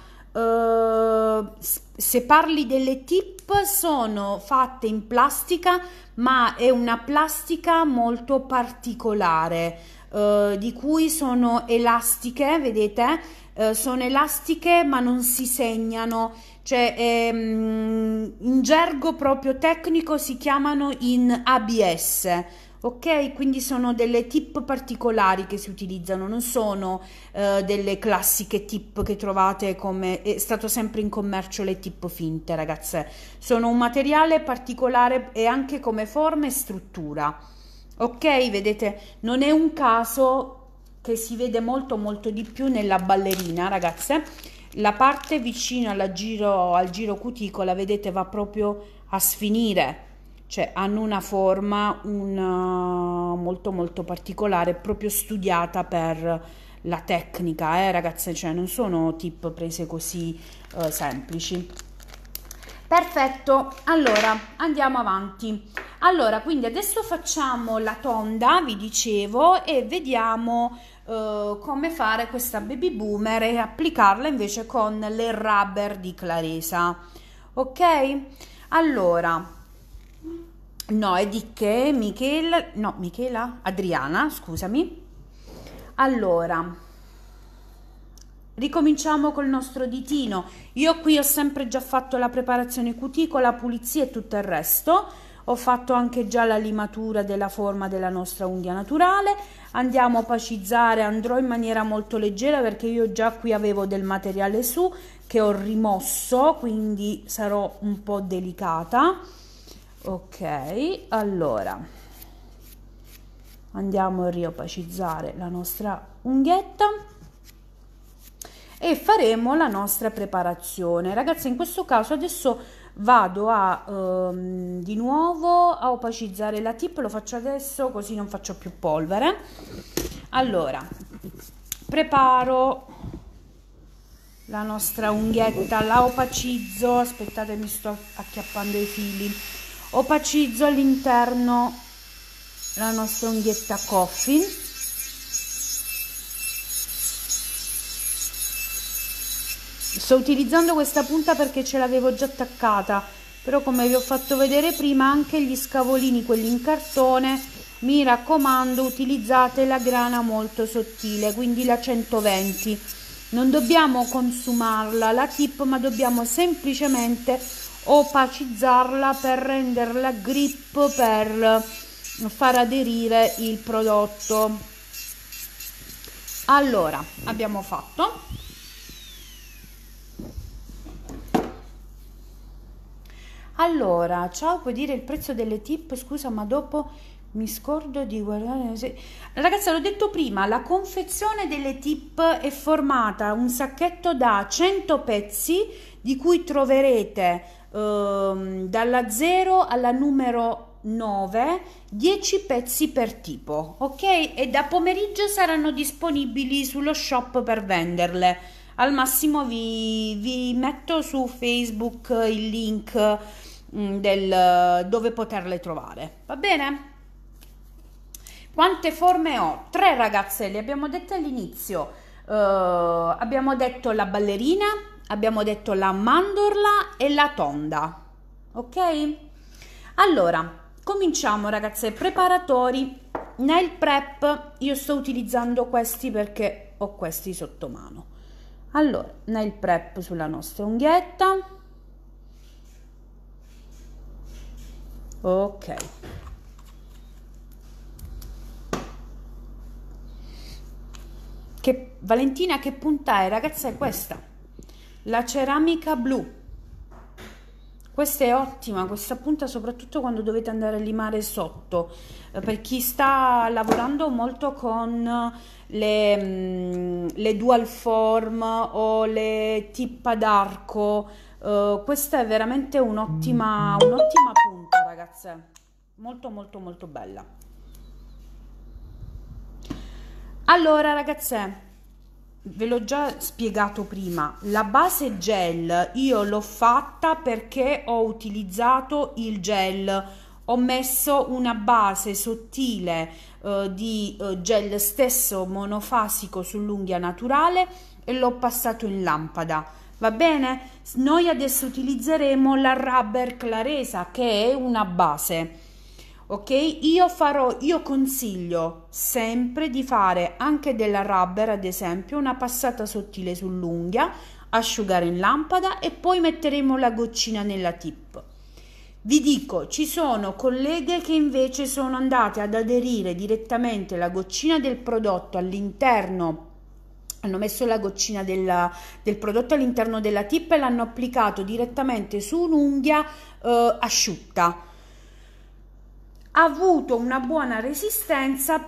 Se parli delle tip, sono fatte in plastica, ma è una plastica molto particolare, di cui sono elastiche, vedete? Sono elastiche ma non si segnano, cioè in gergo proprio tecnico si chiamano in ABS. Ok, quindi sono delle tip particolari che si utilizzano, non sono delle classiche tip che trovate, come è stato sempre in commercio le tip finte, ragazze. Sono un materiale particolare e anche come forma e struttura. Ok, vedete, non è un caso che si vede molto di più nella ballerina, ragazze. La parte vicino al giro cuticola, vedete, va proprio a sfinire. Cioè hanno una forma molto particolare, proprio studiata per la tecnica, ragazze, cioè non sono tip prese così semplici. Perfetto, allora andiamo avanti. Allora, quindi adesso facciamo la tonda, vi dicevo, e vediamo come fare questa baby boomer e applicarla invece con le rubber di Claresa. Ok? Allora, no, è di che Michela, Adriana, scusami. Allora, ricominciamo col nostro ditino. Io qui ho sempre già fatto la preparazione cuticola, pulizia e tutto il resto. Ho fatto anche già la limatura della forma della nostra unghia naturale. Andiamo a opacizzare, andrò in maniera molto leggera perché io già qui avevo del materiale su che ho rimosso, quindi sarò un po' delicata. Ok, allora andiamo a riopacizzare la nostra unghietta e faremo la nostra preparazione. Ragazzi, in questo caso adesso vado a di nuovo a opacizzare la tip, lo faccio adesso così non faccio più polvere. Allora, preparo la nostra unghietta, la opacizzo, aspettate, mi sto acchiappando i fili. Opacizzo all'interno la nostra unghietta coffin. Sto utilizzando questa punta perché ce l'avevo già attaccata, però come vi ho fatto vedere prima anche gli scavolini, quelli in cartone, mi raccomando utilizzate la grana molto sottile, quindi la 120. Non dobbiamo consumarla la tip, ma dobbiamo semplicemente opacizzarla per renderla grip, per far aderire il prodotto. Allora, abbiamo fatto. Allora, ciao, puoi dire il prezzo delle tip? Scusa, ma dopo mi scordo di guardare. Ragazzi, l'ho detto prima, la confezione delle tip è formata un sacchetto da 100 pezzi, di cui troverete dalla 0 alla numero 9 10 pezzi per tipo, ok? E da pomeriggio saranno disponibili sullo shop per venderle. Al massimo vi metto su Facebook il link dove poterle trovare, va bene? Quante forme ho? 3, ragazze, le abbiamo dette all'inizio. Abbiamo detto la ballerina, abbiamo detto la mandorla e la tonda, ok? Allora, cominciamo, ragazze. Preparatori. Nail prep, io sto utilizzando questi perché ho questi sotto mano. Allora, nail prep sulla nostra unghietta. Ok. Valentina, che punta è? Ragazza, è questa, la ceramica blu. Questa è ottima, questa punta, soprattutto quando dovete andare a limare sotto, per chi sta lavorando molto con le dual form o le tip ad arco. Questa è veramente un'ottima punta, ragazze, molto bella. Allora, ragazze, ve l'ho già spiegato prima, la base gel io l'ho fatta perché ho utilizzato il gel ho messo una base sottile di gel stesso monofasico sull'unghia naturale e l'ho passato in lampada. Va bene? Noi adesso utilizzeremo la Rubber Claresa, che è una base. Ok, io consiglio sempre di fare anche della rubber, ad esempio, una passata sottile sull'unghia, asciugare in lampada e poi metteremo la goccina nella tip. Vi dico, ci sono colleghe che invece sono andate ad aderire direttamente la goccina del prodotto all'interno, hanno messo la goccina del prodotto all'interno della tip e l'hanno applicato direttamente su un'unghia asciutta. Ha avuto una buona resistenza,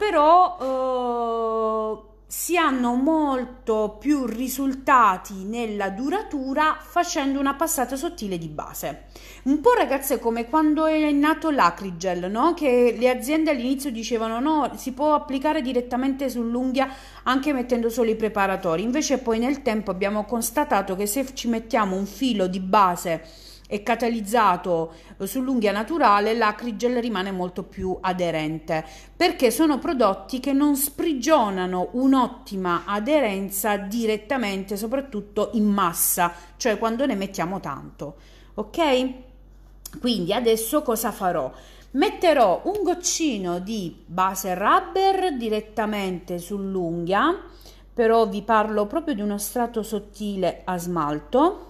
però si hanno molto più risultati nella duratura facendo una passata sottile di base. Un po', ragazze, come quando è nato l'Acrigel, no? Che le aziende all'inizio dicevano no, si può applicare direttamente sull'unghia anche mettendo solo i preparatori, invece poi nel tempo abbiamo constatato che se ci mettiamo un filo di base e catalizzato sull'unghia naturale, l'Acrigel rimane molto più aderente, perché sono prodotti che non sprigionano un'ottima aderenza direttamente, soprattutto in massa, cioè quando ne mettiamo tanto. Ok? Quindi adesso cosa farò? Metterò un goccino di base rubber direttamente sull'unghia, però vi parlo proprio di uno strato sottile a smalto,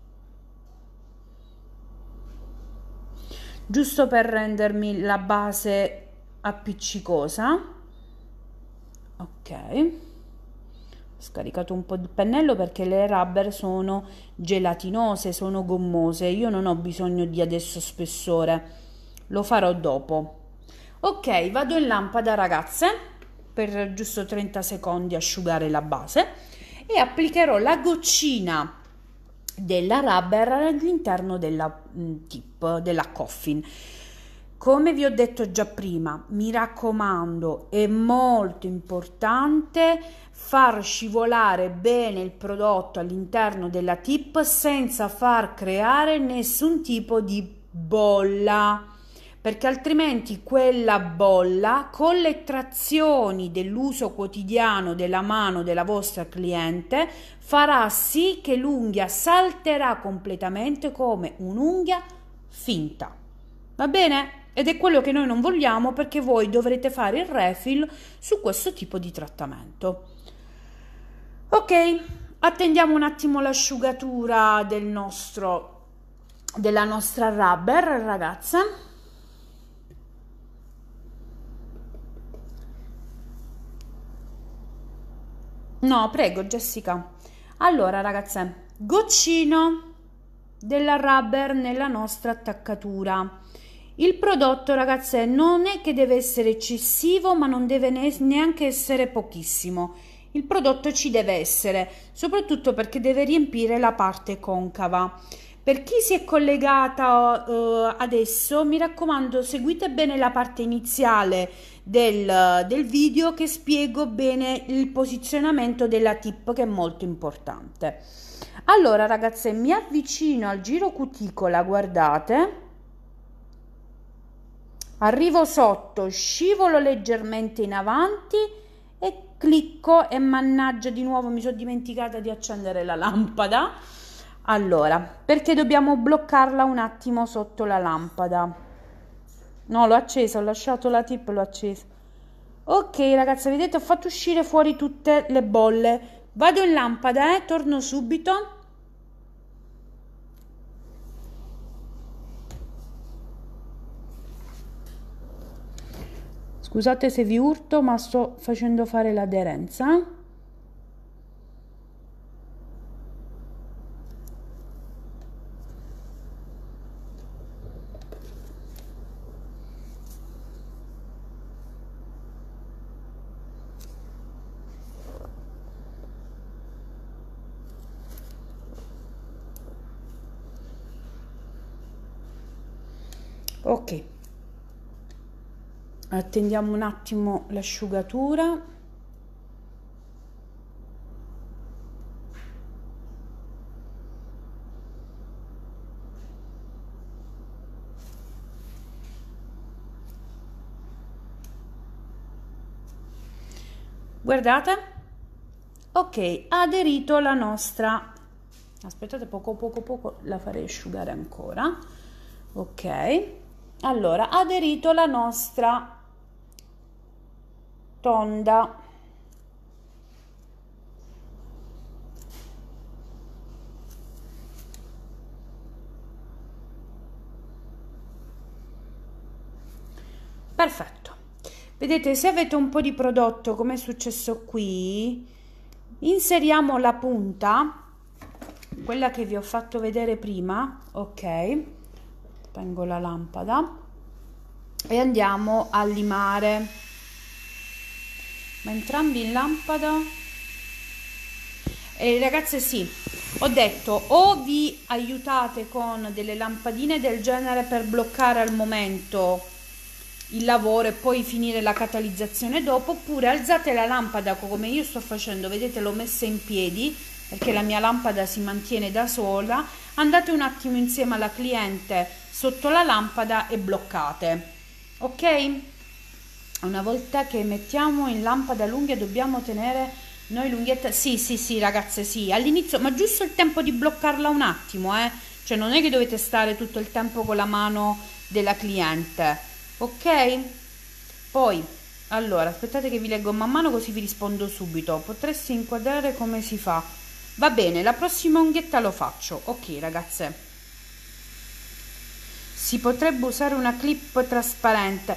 giusto per rendermi la base appiccicosa. Ok, ho scaricato un po' di pennello perché le rubber sono gelatinose, sono gommose, io non ho bisogno di adesso spessore, lo farò dopo. Ok, vado in lampada, ragazze, per giusto 30 secondi asciugare la base e applicherò la goccina della rubber all'interno della tip, della coffin. Come vi ho detto già prima, mi raccomando, è molto importante far scivolare bene il prodotto all'interno della tip senza far creare nessun tipo di bolla, perché altrimenti quella bolla, con le trazioni dell'uso quotidiano della mano della vostra cliente, farà sì che l'unghia salterà completamente come un'unghia finta. Va bene? Ed è quello che noi non vogliamo, perché voi dovrete fare il refill su questo tipo di trattamento. Ok, attendiamo un attimo l'asciugatura della nostra rubber, ragazze. No, prego, Jessica. Allora, ragazze, goccino della rubber nella nostra attaccatura. Il prodotto, ragazze, non è che deve essere eccessivo, ma non deve neanche essere pochissimo. Il prodotto ci deve essere, soprattutto perché deve riempire la parte concava. Per chi si è collegata adesso, mi raccomando, seguite bene la parte iniziale del video, che spiego bene il posizionamento della tip, che è molto importante. Allora, ragazze, mi avvicino al giro cuticola, guardate, arrivo sotto, scivolo leggermente in avanti e clicco, e mannaggia, di nuovo mi sono dimenticata di accendere la lampada. Allora, perché dobbiamo bloccarla un attimo sotto la lampada. No, l'ho accesa, ho lasciato la tip, l'ho accesa. Ok, ragazzi, vedete, ho fatto uscire fuori tutte le bolle. Vado in lampada, torno subito. Scusate se vi urto, ma sto facendo fare l'aderenza. Ok, attendiamo un attimo l'asciugatura. Guardate, ok, ha aderito la nostra, aspettate, poco la farei asciugare ancora. Ok, allora ha aderito la nostra tonda. Perfetto. Vedete, se avete un po' di prodotto, come è successo qui, inseriamo la punta, quella che vi ho fatto vedere prima, ok? Tengo la lampada e andiamo a limare. Ma entrambi in lampada. E ragazze, sì, ho detto, o vi aiutate con delle lampadine del genere per bloccare al momento il lavoro e poi finire la catalizzazione dopo, oppure alzate la lampada come io sto facendo, vedete, l'ho messa in piedi perché la mia lampada si mantiene da sola, andate un attimo insieme alla cliente sotto la lampada e bloccate, ok? Una volta che mettiamo in lampada l'unghia dobbiamo tenere noi l'unghietta, sì ragazze, sì, all'inizio, ma giusto il tempo di bloccarla un attimo, cioè non è che dovete stare tutto il tempo con la mano della cliente. Ok, poi allora aspettate che vi leggo man mano così vi rispondo subito. Potresti inquadrare come si fa? Va bene, la prossima unghietta lo faccio. Ok ragazze, si potrebbe usare una clip trasparente.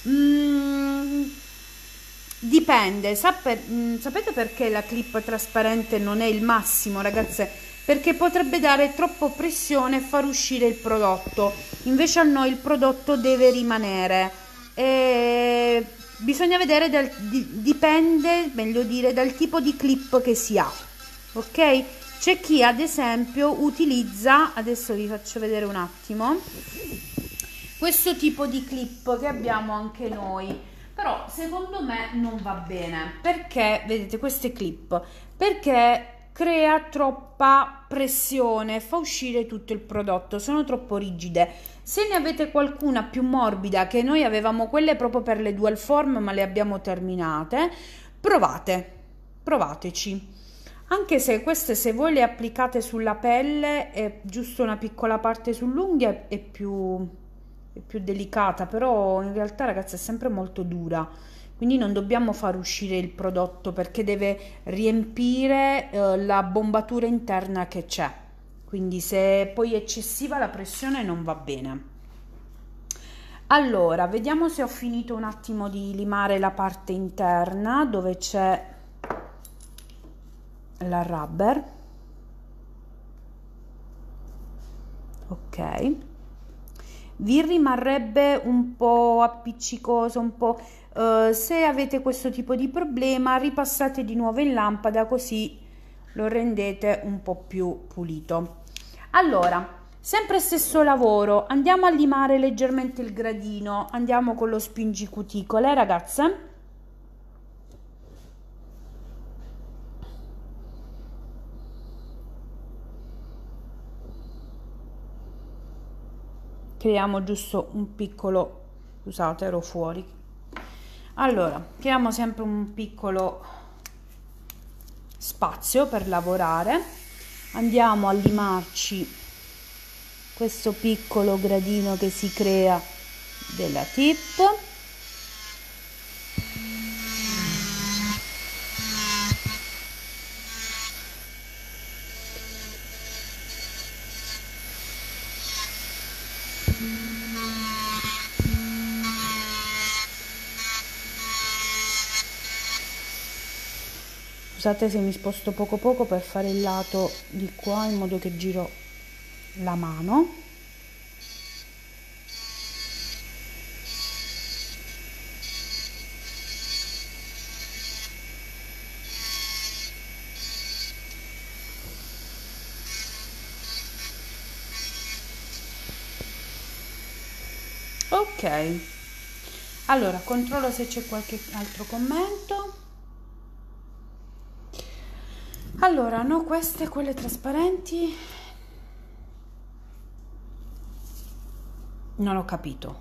Dipende. Sapete perché la clip trasparente non è il massimo, ragazze? Perché potrebbe dare troppo pressione e far uscire il prodotto, invece a noi il prodotto deve rimanere. E bisogna vedere, dipende, meglio dire, dal tipo di clip che si ha, ok? C'è chi ad esempio utilizza, adesso vi faccio vedere un attimo, questo tipo di clip che abbiamo anche noi, però secondo me non va bene, perché vedete queste clip, perché crea troppa pressione, fa uscire tutto il prodotto, sono troppo rigide. Se ne avete qualcuna più morbida, che noi avevamo quelle proprio per le dual form ma le abbiamo terminate, provateci. Anche se queste, se voi le applicate sulla pelle, è giusto una piccola parte sull'unghia, è più delicata, però in realtà ragazzi è sempre molto dura, quindi non dobbiamo far uscire il prodotto perché deve riempire la bombatura interna che c'è, quindi se poi è eccessiva la pressione non va bene. Allora vediamo se ho finito un attimo di limare la parte interna dove c'è la rubber. Ok, vi rimarrebbe un po' appiccicoso, un po', se avete questo tipo di problema ripassate di nuovo in lampada così lo rendete un po' più pulito. Allora, sempre stesso lavoro, andiamo a limare leggermente il gradino, andiamo con lo spingicuticole ragazze. Creiamo giusto un piccolo, scusate ero fuori, allora creiamo sempre un piccolo spazio per lavorare, andiamo a limarci questo piccolo gradino che si crea della tip. Scusate se mi sposto poco per fare il lato di qua in modo che giro la mano. Ok, allora controllo se c'è qualche altro commento. Allora, no, queste, quelle trasparenti, non ho capito.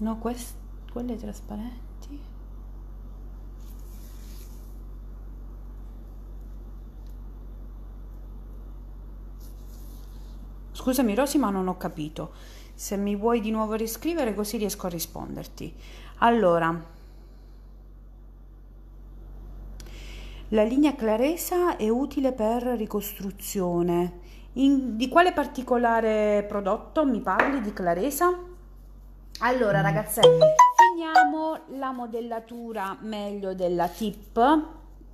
No, quelle trasparenti. Scusami Rosy, ma non ho capito. Se mi vuoi di nuovo riscrivere così riesco a risponderti. Allora, la linea Claresa è utile per ricostruzione. Di quale particolare prodotto mi parli di Claresa? Allora ragazze, finiamo la modellatura meglio della tip.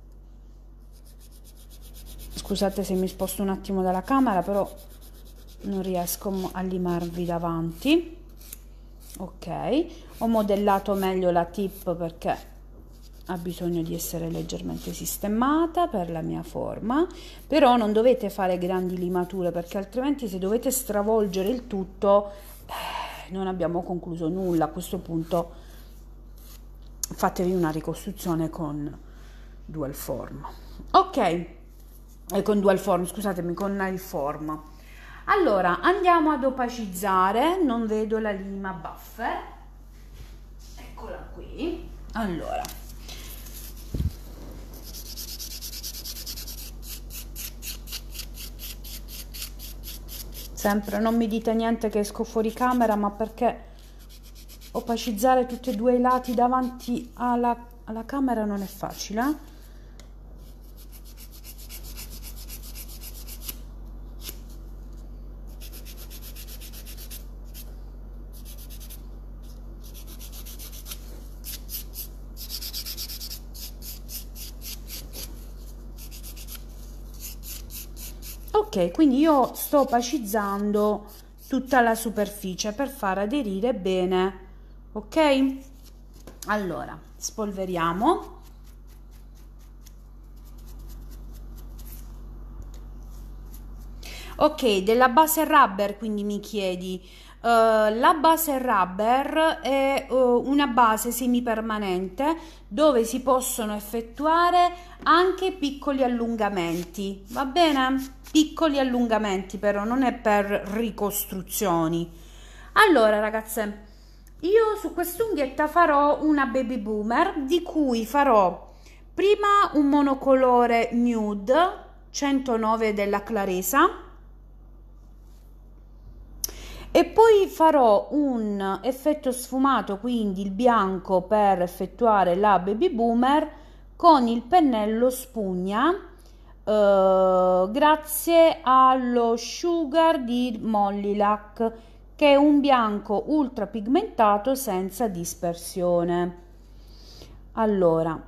Scusate se mi sposto un attimo dalla camera, però non riesco a limarvi davanti. Ok, ho modellato meglio la tip perché ha bisogno di essere leggermente sistemata per la mia forma, però non dovete fare grandi limature perché altrimenti se dovete stravolgere il tutto non abbiamo concluso nulla. A questo punto fatevi una ricostruzione con dual form. Ok, con dual form, scusatemi, con nail form. Allora andiamo ad opacizzare. Non vedo la lima buffer, eccola qui. Allora, sempre non mi dite niente che esco fuori camera, ma perché opacizzare tutti e due i lati davanti alla camera non è facile. Ok, quindi io sto opacizzando tutta la superficie per far aderire bene. Ok, allora spolveriamo. Ok, della base rubber, quindi mi chiedi. La base rubber è una base semipermanente dove si possono effettuare anche piccoli allungamenti, va bene? Piccoli allungamenti, però non è per ricostruzioni. Allora ragazze, io su quest'unghietta farò una baby boomer, di cui farò prima un monocolore nude 109 della Claresa e poi farò un effetto sfumato, quindi il bianco, per effettuare la baby boomer con il pennello spugna grazie allo Sugar di Mollilac, che è un bianco ultra pigmentato senza dispersione. Allora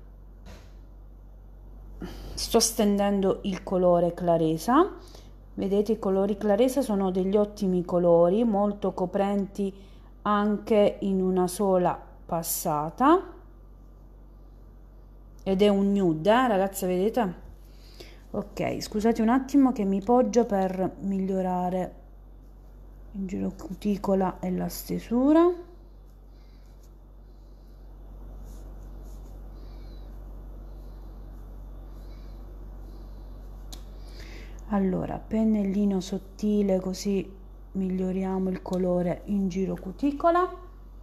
sto stendendo il colore Claresa. Vedete, i colori Claresa sono degli ottimi colori, molto coprenti anche in una sola passata, ed è un nude, ragazze, vedete? Ok, scusate un attimo che mi poggio per migliorare il giro cuticola e la stesura. Allora, pennellino sottile, così miglioriamo il colore in giro cuticola.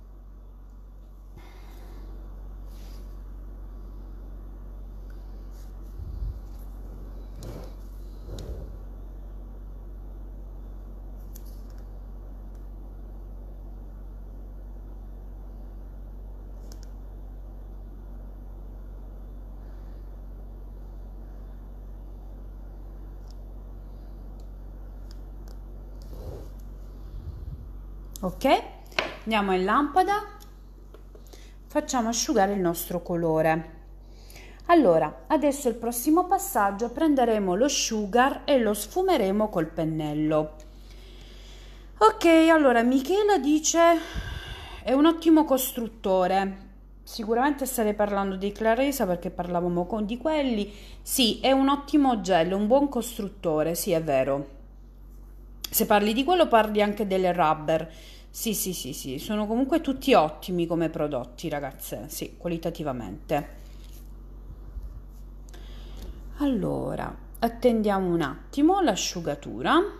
Ok, andiamo in lampada, facciamo asciugare il nostro colore. Allora, adesso il prossimo passaggio: prenderemo lo sugar e lo sfumeremo col pennello. Ok, allora Michela dice è un ottimo costruttore. Sicuramente starei parlando di Claresa perché parlavamo di quelli. Sì, è un ottimo gel, un buon costruttore, sì, è vero. Se parli di quello parli anche delle rubber. Sì, sì, sì, sì, sono comunque tutti ottimi come prodotti, ragazze, sì, qualitativamente. Allora, attendiamo un attimo l'asciugatura.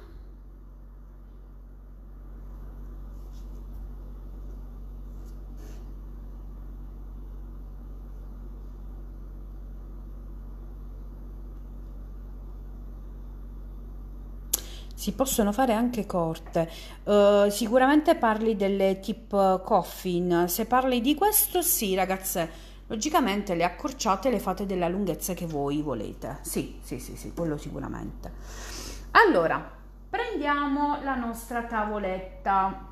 Si possono fare anche corte. Sicuramente parli delle tip coffin. Se parli di questo, sì, ragazze, logicamente le accorciate le fate della lunghezza che voi volete. Sì, sì, sì, sì, quello sicuramente. Allora, prendiamo la nostra tavoletta.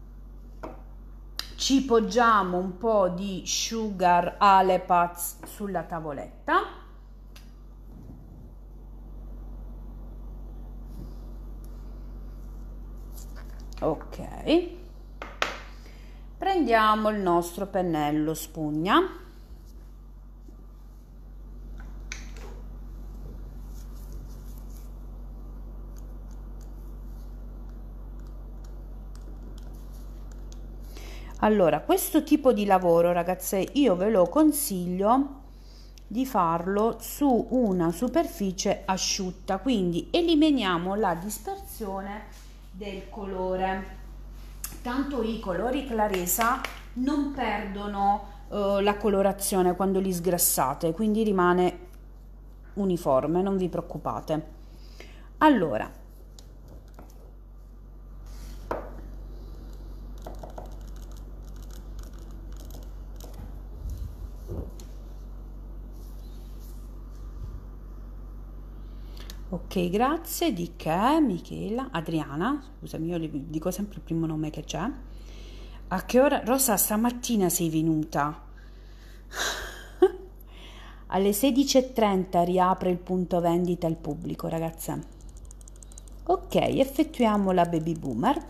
Ci poggiamo un po' di Sugar Alepaz sulla tavoletta. Ok, prendiamo il nostro pennello spugna, allora questo tipo di lavoro, ragazze, io ve lo consiglio di farlo su una superficie asciutta, quindi eliminiamo la dispersione del colore. Tanto i colori Claresa non perdono la colorazione quando li sgrassate, quindi rimane uniforme, non vi preoccupate. Allora, ok, grazie. Di che? Michela, Adriana, scusami, io le dico sempre il primo nome che c'è. A che ora? Rosa, stamattina sei venuta? Alle 16:30 riapre il punto vendita al pubblico, ragazze. Ok, effettuiamo la baby boomer.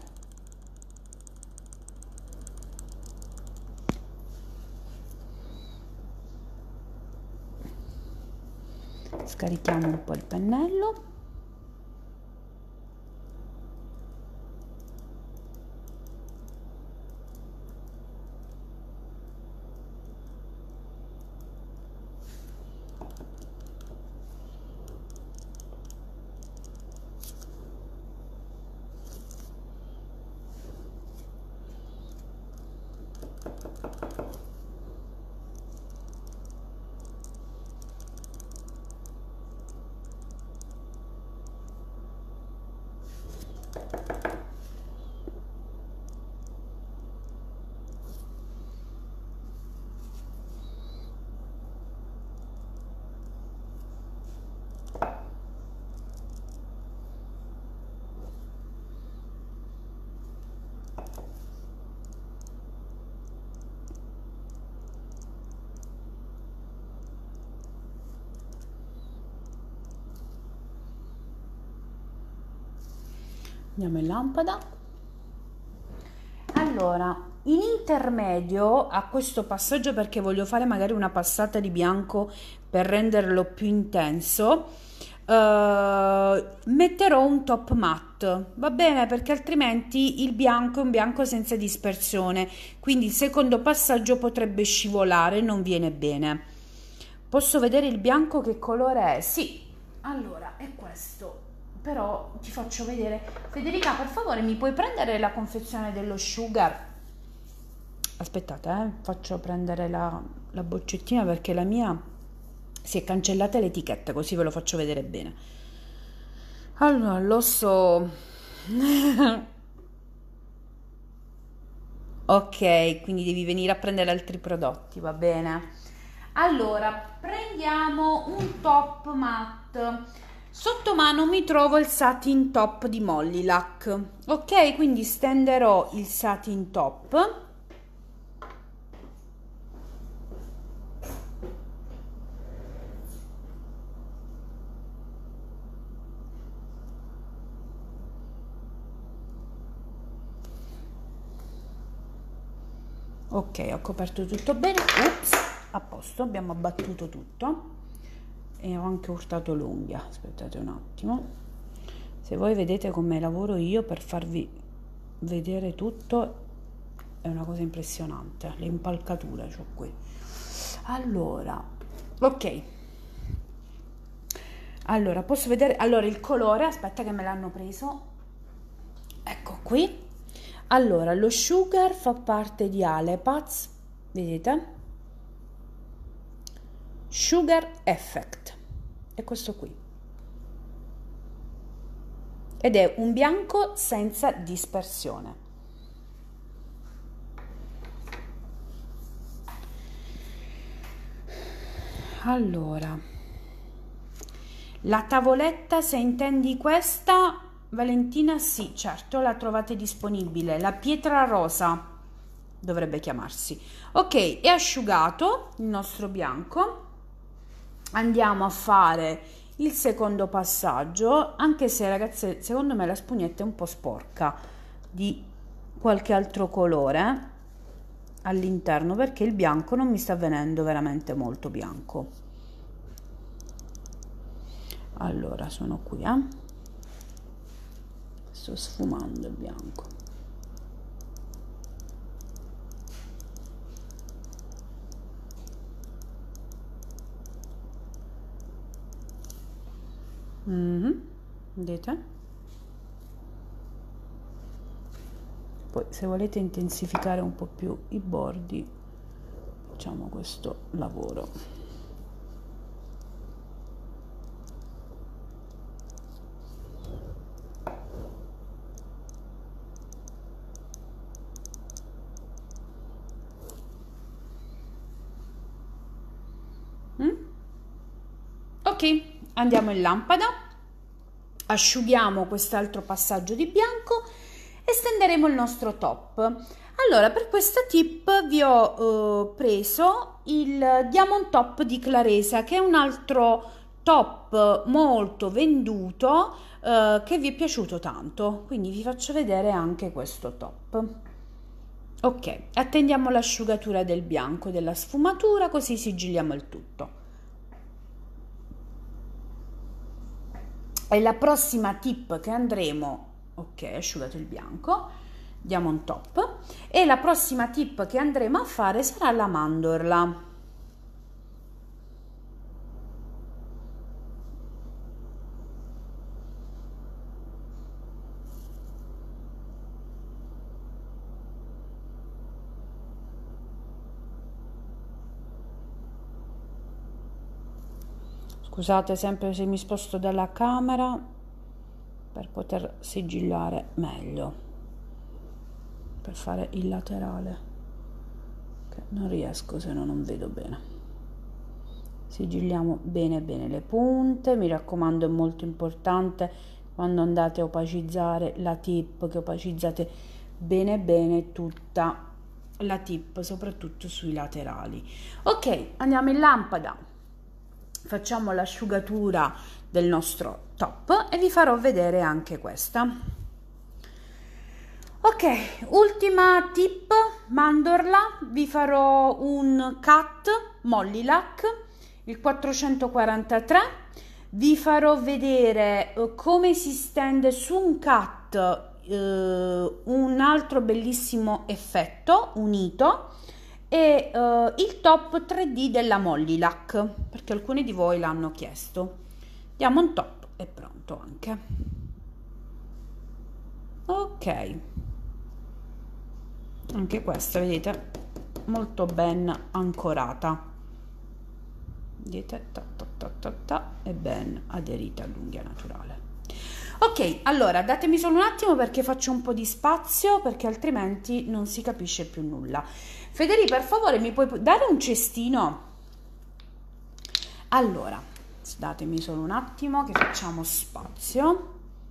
Scarichiamo un po' il pennello. Andiamo in lampada. Allora, in intermedio a questo passaggio, perché voglio fare magari una passata di bianco per renderlo più intenso, metterò un top matte, va bene? Perché altrimenti il bianco è un bianco senza dispersione, quindi il secondo passaggio potrebbe scivolare, non viene bene. Posso vedere il bianco che colore è? Sì, allora è questo. Però ti faccio vedere. Federica, per favore, mi puoi prendere la confezione dello sugar? Aspettate, faccio prendere la boccettina perché la mia si è cancellata l'etichetta, così ve lo faccio vedere bene. Allora, lo so. Ok, quindi devi venire a prendere altri prodotti, va bene? Allora, prendiamo un top matte. Sotto mano mi trovo il satin top di Mollilac, ok? Quindi stenderò il satin top. Ok, ho coperto tutto bene. Ups, a posto, abbiamo abbattuto tutto. E ho anche urtato l'unghia. Aspettate un attimo. Se voi vedete come lavoro io per farvi vedere tutto, è una cosa impressionante. Le impalcature c'ho qui. Allora, ok. Allora, posso vedere. Allora, il colore, aspetta che me l'hanno preso. Ecco qui. Allora, lo sugar fa parte di Alepaz, vedete? Sugar Effect, è questo qui. ed è un bianco senza dispersione. Allora, la tavoletta, se intendi questa, Valentina, sì, certo, la trovate disponibile. La pietra rosa dovrebbe chiamarsi. Ok, è asciugato il nostro bianco. Andiamo a fare il secondo passaggio, anche se, ragazze, secondo me la spugnetta è un po' sporca di qualche altro colore all'interno, perché il bianco non mi sta venendo veramente molto bianco. Allora, sono qui, sto sfumando il bianco. Vedete? Poi se volete intensificare un po' più i bordi, facciamo questo lavoro. Ok, andiamo in lampada, asciughiamo quest'altro passaggio di bianco e stenderemo il nostro top. Allora, per questa tip vi ho preso il Diamond Top di Claresa, che è un altro top molto venduto che vi è piaciuto tanto, quindi vi faccio vedere anche questo top. Ok, attendiamo l'asciugatura del bianco e della sfumatura, così sigilliamo il tutto. E la prossima tip che andremo, ok, asciugato il bianco, Diamond Top, e la prossima tip che andremo a fare sarà la mandorla. Scusate sempre se mi sposto dalla camera per poter sigillare meglio, per fare il laterale, che non riesco se no non vedo bene. Sigilliamo bene bene le punte, mi raccomando, è molto importante quando andate a opacizzare la tip che opacizzate bene bene tutta la tip, soprattutto sui laterali. Ok, andiamo in lampada. Facciamo l'asciugatura del nostro top e vi farò vedere anche questa. Ok, ultima tip, mandorla, vi farò un cut Mollilac, il 443, vi farò vedere come si stende su un cut un altro bellissimo effetto unito e il top 3D della Mollilac, perché alcuni di voi l'hanno chiesto. Diamo un top, è pronto anche. Ok, anche questa vedete molto ben ancorata, vedete, è ben aderita all'unghia naturale. Ok, allora datemi solo un attimo perché faccio un po' di spazio, perché altrimenti non si capisce più nulla. Federico, per favore, mi puoi dare un cestino? Allora, datemi solo un attimo che facciamo spazio.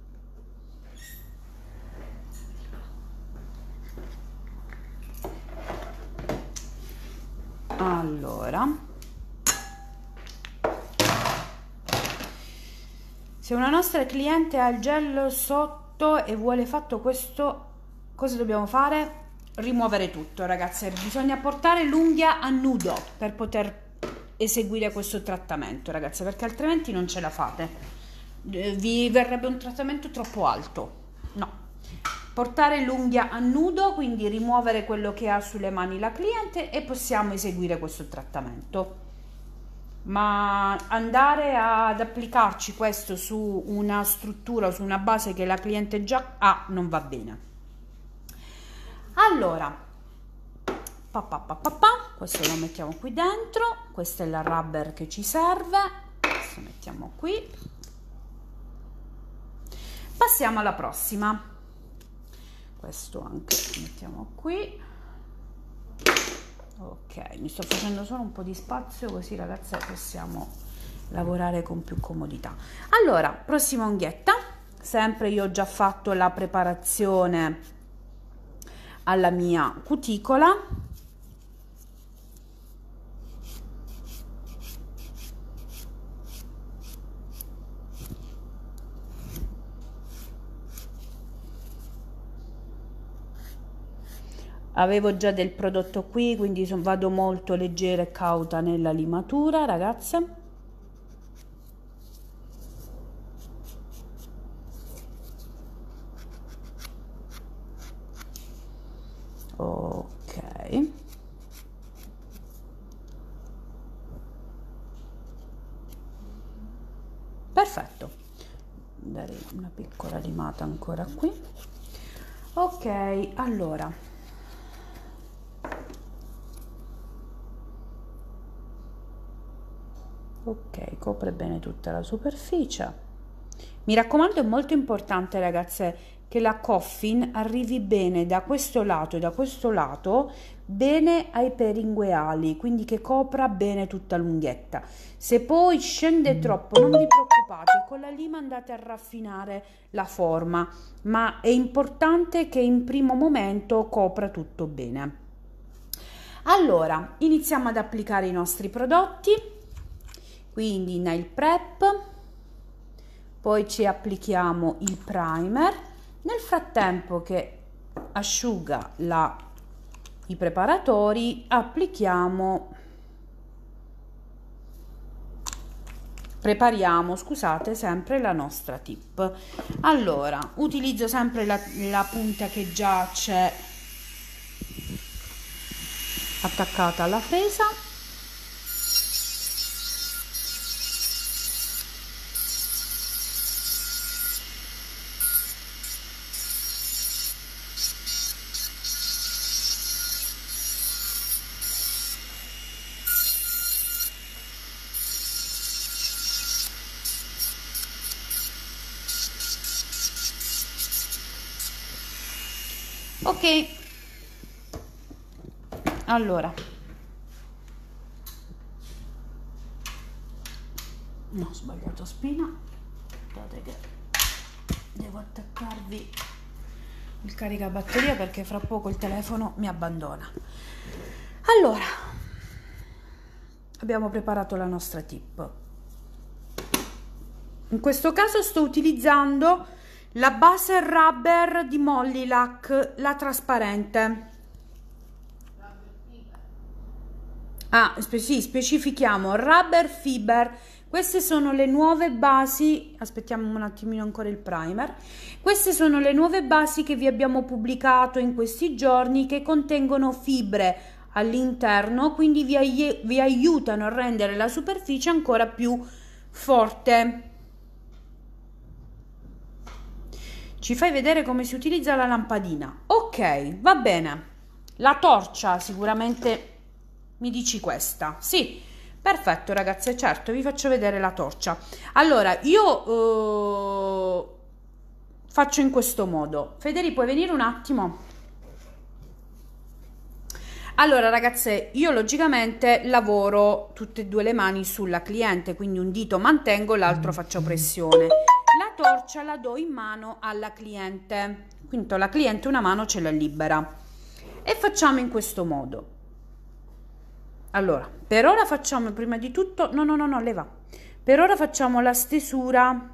Allora, se una nostra cliente ha il gel sotto e vuole fatto questo, cosa dobbiamo fare? Rimuovere tutto, ragazze. Bisogna portare l'unghia a nudo per poter eseguire questo trattamento, ragazze, perché altrimenti non ce la fate, vi verrebbe un trattamento troppo alto. No, portare l'unghia a nudo, quindi rimuovere quello che ha sulle mani la cliente e possiamo eseguire questo trattamento. Ma andare ad applicarci questo su una struttura o su una base che la cliente già ha non va bene. Allora, questo lo mettiamo qui dentro, questa è la rubber che ci serve, questo mettiamo qui. Passiamo alla prossima. Questo anche mettiamo qui. Ok, mi sto facendo solo un po' di spazio così ragazze possiamo lavorare con più comodità. Allora, prossima unghietta, sempre io ho già fatto la preparazione alla mia cuticola. Avevo già del prodotto qui, quindi vado molto leggera e cauta nella limatura, ragazze. Ok. Perfetto. Dare una piccola limata ancora qui. Ok, allora. Ok, copre bene tutta la superficie. Mi raccomando, è molto importante ragazze che la coffin arrivi bene da questo lato e da questo lato bene ai peringueali, quindi che copra bene tutta l'unghietta. Se poi scende troppo non vi preoccupate, con la lima andate a raffinare la forma, ma è importante che in primo momento copra tutto bene. Allora, iniziamo ad applicare i nostri prodotti. Quindi nail prep, poi ci applichiamo il primer. Nel frattempo che asciuga i preparatori, prepariamo, scusate, sempre la nostra tip. Allora, utilizzo sempre la punta che già c'è attaccata alla fresa. Ok, allora, no, ho sbagliato spina, aspettate che devo attaccarvi il caricabatteria perché fra poco il telefono mi abbandona. Allora, abbiamo preparato la nostra tip. In questo caso sto utilizzando la base rubber di Moly-Lac, la trasparente. Sì, specifichiamo rubber fiber. Queste sono le nuove basi, aspettiamo un attimino ancora il primer. Queste sono le nuove basi che vi abbiamo pubblicato in questi giorni, che contengono fibre all'interno, quindi vi aiutano a rendere la superficie ancora più forte. Ci fai vedere come si utilizza la lampadina. Ok, va bene. La torcia sicuramente mi dici questa. Sì, perfetto ragazze, certo, vi faccio vedere la torcia. Allora, io faccio in questo modo. Federi, puoi venire un attimo? Allora ragazze, io logicamente lavoro tutte e due le mani sulla cliente, quindi un dito mantengo, l'altro faccio pressione. La torcia la do in mano alla cliente, quindi la cliente una mano ce la libera e facciamo in questo modo. Allora, per ora facciamo prima di tutto, no, leva. Per ora facciamo la stesura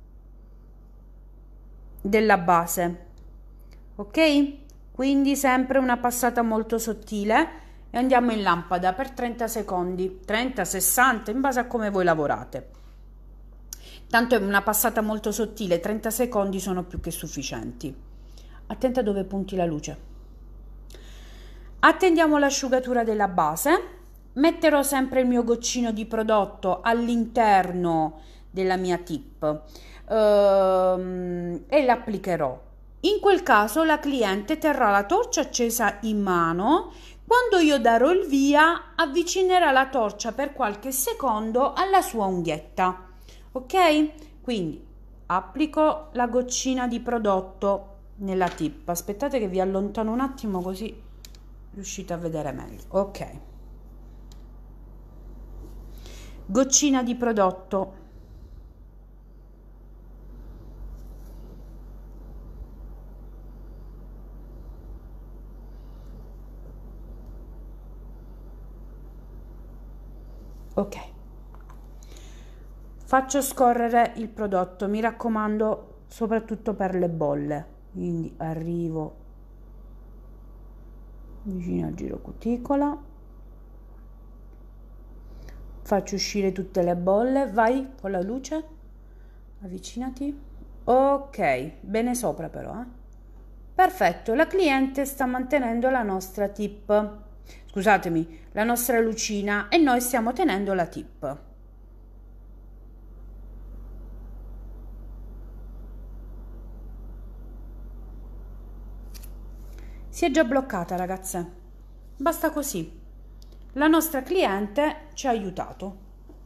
della base, ok? Quindi sempre una passata molto sottile e andiamo in lampada per 30 secondi, 30, 60, in base a come voi lavorate. Tanto è una passata molto sottile, 30 secondi sono più che sufficienti. Attenta dove punti la luce. Attendiamo l'asciugatura della base. Metterò sempre il mio goccino di prodotto all'interno della mia tip e l'applicherò. In quel caso la cliente terrà la torcia accesa in mano. Quando io darò il via, avvicinerà la torcia per qualche secondo alla sua unghietta. Ok? Quindi applico la goccina di prodotto nella tip. Aspettate che vi allontano un attimo così riuscite a vedere meglio. Ok, goccina di prodotto. Ok, faccio scorrere il prodotto, mi raccomando, soprattutto per le bolle. Quindi arrivo vicino al giro cuticola, faccio uscire tutte le bolle, vai con la luce, avvicinati. Ok, bene sopra però, perfetto, la cliente sta mantenendo la nostra tip, scusatemi, la nostra lucina, e noi stiamo tenendo la tip. Si è già bloccata, ragazze, basta così. La nostra cliente ci ha aiutato.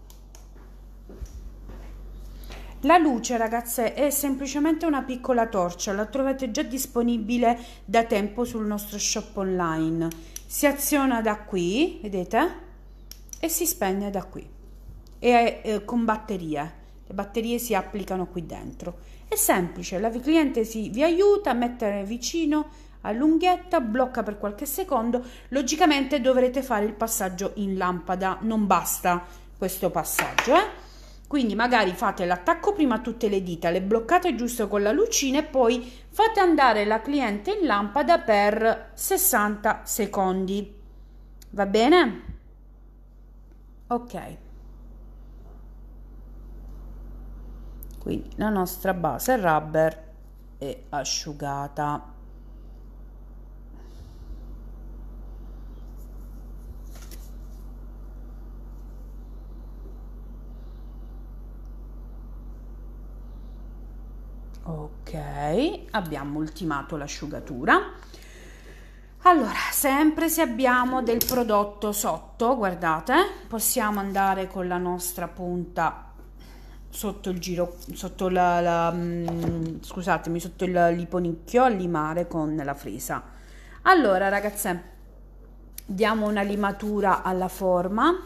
La luce, ragazze, è semplicemente una piccola torcia, la trovate già disponibile da tempo sul nostro shop online. Si aziona da qui, vedete? E si spegne da qui. E con batterie. Le batterie si applicano qui dentro. È semplice, la cliente vi aiuta a mettere vicino all'unghietta, blocca per qualche secondo. Logicamente dovrete fare il passaggio in lampada, non basta questo passaggio, quindi magari fate l'attacco prima a tutte le dita, le bloccate giusto con la lucina e poi fate andare la cliente in lampada per 60 secondi, va bene? Ok, quindi la nostra base rubber è asciugata. Ok, abbiamo ultimato l'asciugatura. Allora, sempre se abbiamo del prodotto sotto, guardate, possiamo andare con la nostra punta sotto il giro, sotto scusatemi, sotto l'iponicchio a limare con la fresa. Allora, ragazze, diamo una limatura alla forma.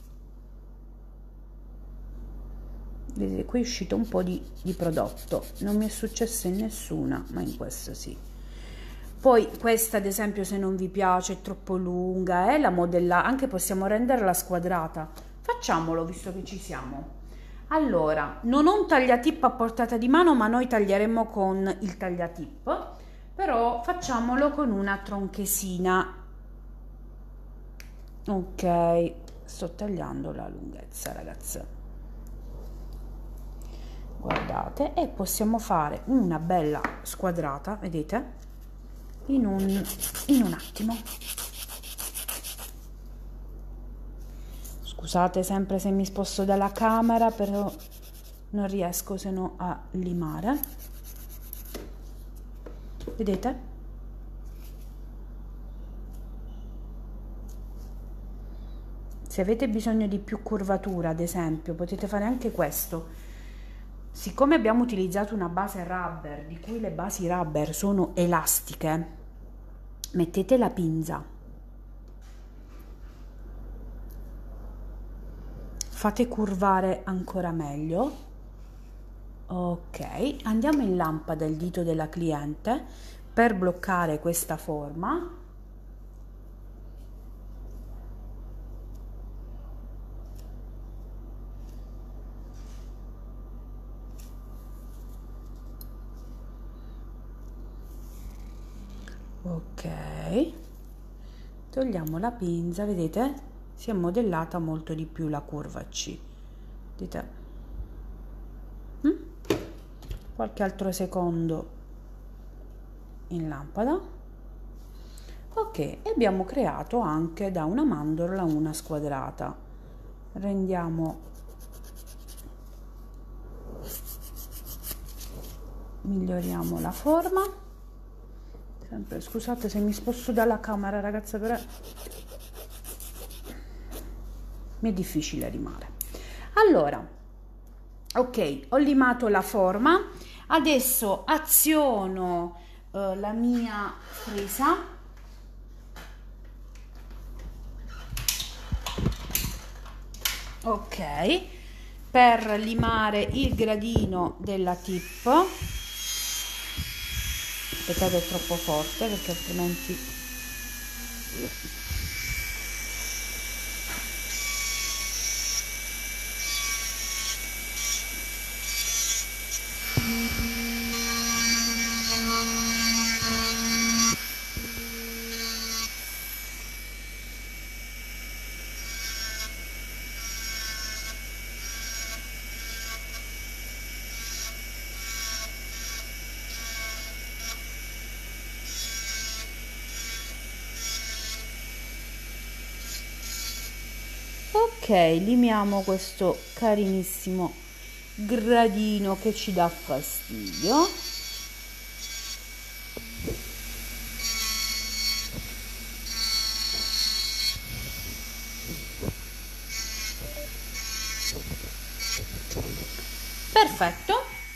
Vedete, qui è uscito un po' di prodotto, non mi è successo in nessuna, ma in questa sì. Poi questa, ad esempio, se non vi piace, è troppo lunga, la modella, anche possiamo renderla squadrata. Facciamolo, visto che ci siamo. Allora, non ho un tagliatip a portata di mano, ma noi taglieremo con il tagliatip, però facciamolo con una tronchesina. Ok, sto tagliando la lunghezza, ragazze. Guardate, e possiamo fare una bella squadrata, vedete, in un attimo. Scusate sempre se mi sposto dalla camera, però non riesco se no a limare, vedete? Se avete bisogno di più curvatura, ad esempio, potete fare anche questo. Siccome abbiamo utilizzato una base rubber, di cui le basi rubber sono elastiche, mettete la pinza, fate curvare ancora meglio. Ok, andiamo in lampada il dito della cliente per bloccare questa forma. Ok, togliamo la pinza, vedete, si è modellata molto di più la curva C, vedete? Qualche altro secondo in lampada. Ok, e abbiamo creato anche da una mandorla una squadrata. Miglioriamo la forma. Sempre, scusate se mi sposto dalla camera, ragazze, però mi è difficile rimare. Allora, Ok, ho limato la forma, adesso aziono la mia fresa. Ok, per limare il gradino della tip. Aspettate, è troppo forte perché altrimenti... Ok, limiamo questo carinissimo gradino che ci dà fastidio. Perfetto.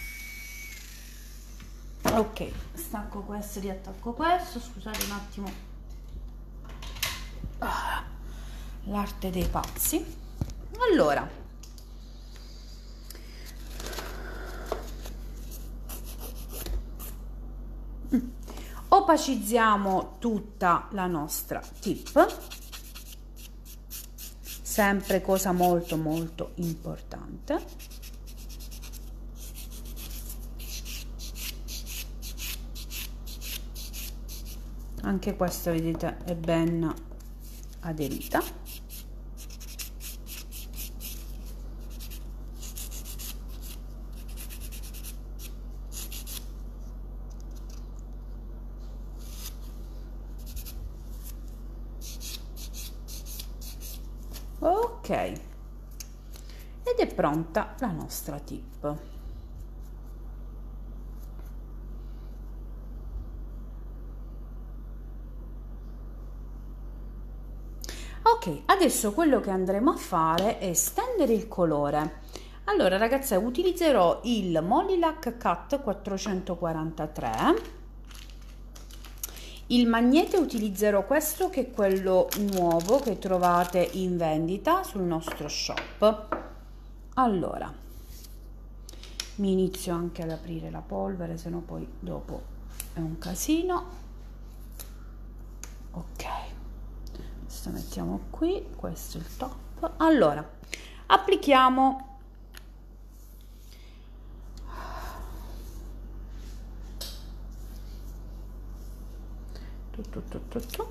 Ok, stacco questo, riattacco questo, scusate un attimo. L'arte dei pazzi. Allora, opacizziamo tutta la nostra tip, sempre cosa molto molto importante. Anche questa, vedete, è ben aderita. Ok, ed è pronta la nostra tip. Ok, adesso quello che andremo a fare è stendere il colore. Allora ragazze, utilizzerò il Molilac Cut 443. Il magnete utilizzerò questo, che è quello nuovo che trovate in vendita sul nostro shop. Allora, mi inizio anche ad aprire la polvere, se no poi dopo è un casino. Ok, questo mettiamo qui, questo è il top. Allora, applichiamo tu.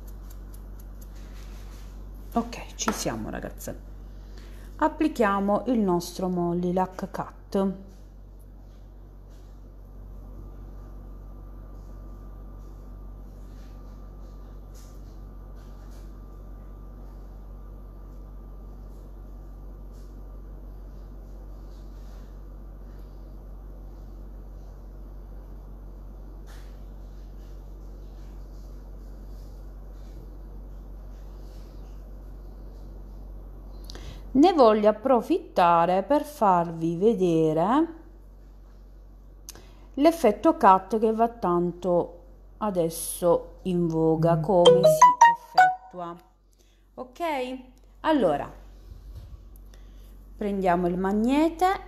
Ok, ci siamo ragazze. Applichiamo il nostro Molilac Cut. Ne voglio approfittare per farvi vedere l'effetto cut che va tanto adesso in voga, come si effettua. Ok, allora prendiamo il magnete,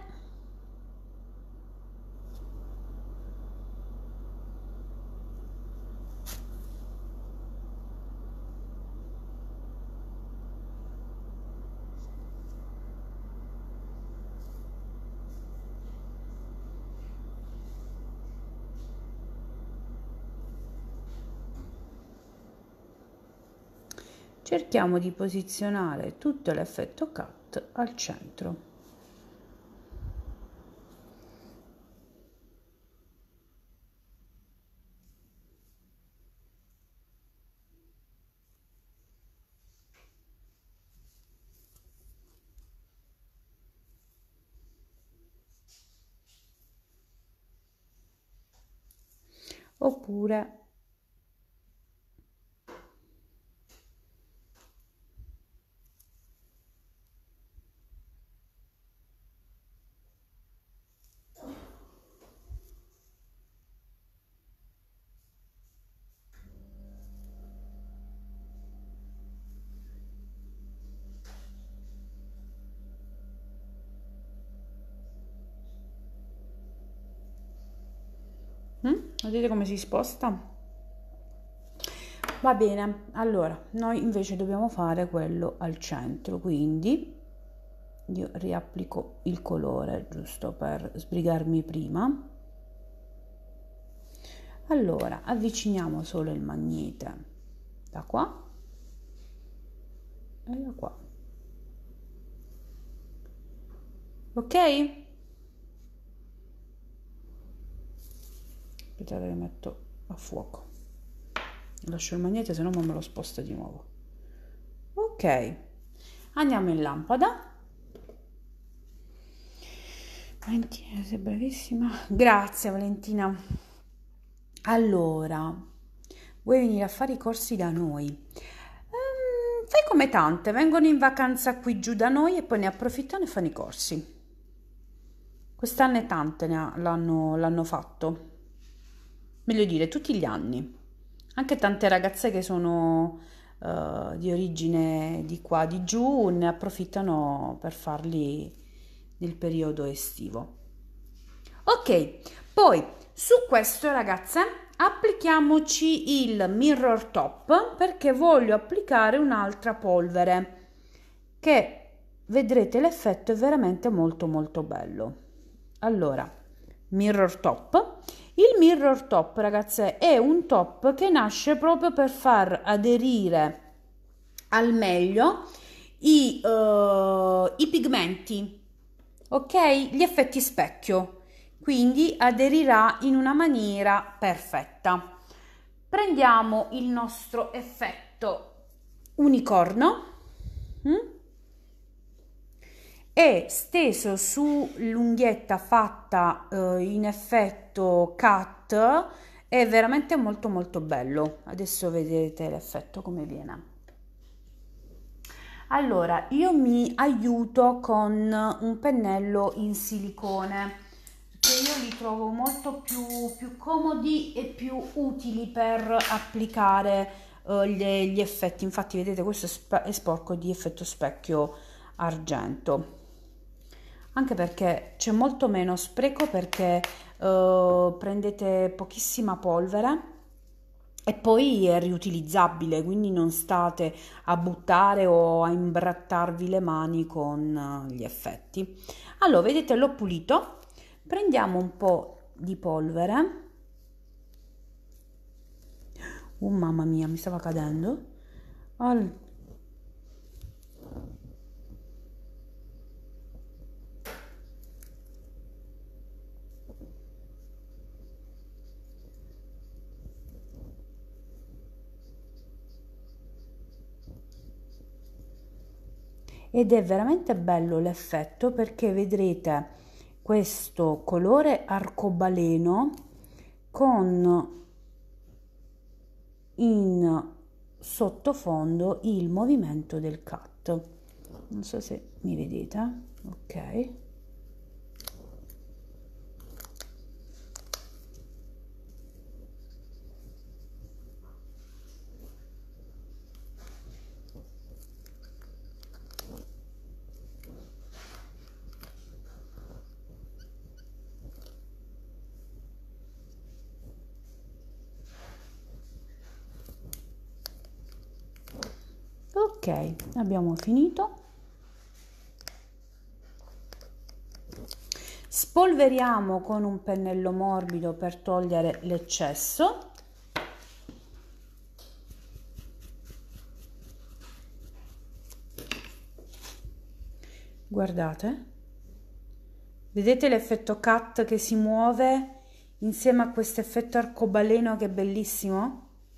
cerchiamo di posizionare tutto l'effetto cut al centro. Oppure Vedete come si sposta? Va bene, allora noi invece dobbiamo fare quello al centro, quindi io riapplico il colore giusto per sbrigarmi prima. Allora avviciniamo solo il magnete da qua e da qua, ok? Aspettate che metto a fuoco, lascio il magnete, se no me lo sposta di nuovo. Ok, andiamo in lampada. Valentina, sei bravissima, grazie Valentina. Allora, vuoi venire a fare i corsi da noi? Fai come tante, vengono in vacanza qui giù da noi e poi ne approfittano e fanno i corsi. Quest'anno tante l'hanno fatto, meglio dire tutti gli anni. Anche tante ragazze che sono di origine di qua, di giù, ne approfittano per farli nel periodo estivo. Ok, poi su questo ragazze applichiamoci il mirror top, perché voglio applicare un'altra polvere che vedrete l'effetto è veramente molto molto bello. Allora, mirror top. Il mirror top ragazze è un top che nasce proprio per far aderire al meglio i pigmenti, ok, gli effetti specchio, quindi aderirà in una maniera perfetta. Prendiamo il nostro effetto unicorno e steso su l'unghietta fatta in effetto cut è veramente molto molto bello. Adesso vedete l'effetto come viene. Allora, io mi aiuto con un pennello in silicone, che io li trovo molto più comodi e più utili per applicare gli effetti. Infatti vedete, questo è sporco di effetto specchio argento, anche perché c'è molto meno spreco, perché prendete pochissima polvere e poi è riutilizzabile, quindi non state a buttare o a imbrattarvi le mani con gli effetti. Allora, vedete, l'ho pulito. Prendiamo un po' di polvere. Mamma mia, mi stava cadendo. Ed è veramente bello l'effetto, perché vedrete questo colore arcobaleno con in sottofondo il movimento del cut. Non so se mi vedete, ok. Ok, abbiamo finito. Spolveriamo con un pennello morbido per togliere l'eccesso. Guardate, vedete l'effetto cut che si muove insieme a questo effetto arcobaleno che è bellissimo?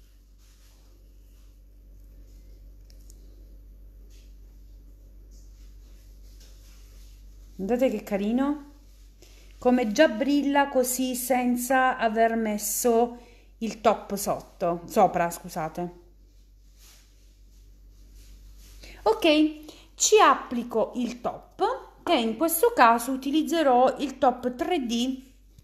Guardate che carino, come già brilla così senza aver messo il top sopra, scusate. Ok, ci applico il top, che in questo caso utilizzerò il top 3D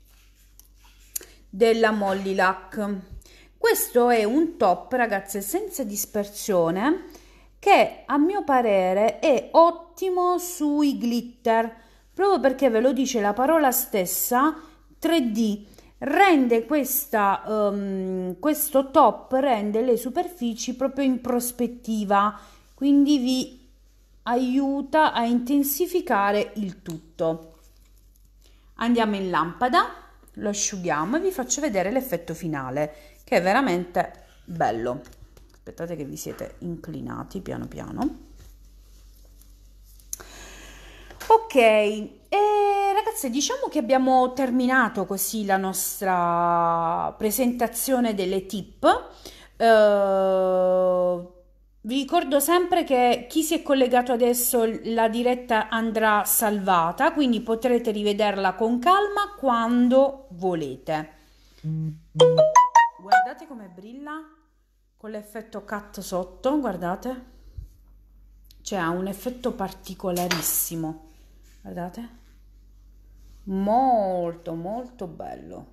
della Molly Lac. Questo è un top, ragazze, senza dispersione, che a mio parere è ottimo sui glitter, proprio perché ve lo dice la parola stessa, 3D. rende questo top rende le superfici proprio in prospettiva, quindi vi aiuta a intensificare il tutto. Andiamo in lampada, lo asciughiamo e vi faccio vedere l'effetto finale, che è veramente bello. Aspettate che vi siete inclinati piano piano. Ok, ragazze, diciamo che abbiamo terminato così la nostra presentazione delle tip. Vi ricordo sempre che chi si è collegato adesso, la diretta andrà salvata, quindi potrete rivederla con calma quando volete. Guardate come brilla con l'effetto cut sotto, guardate, cioè ha un effetto particolarissimo. Guardate, molto molto bello.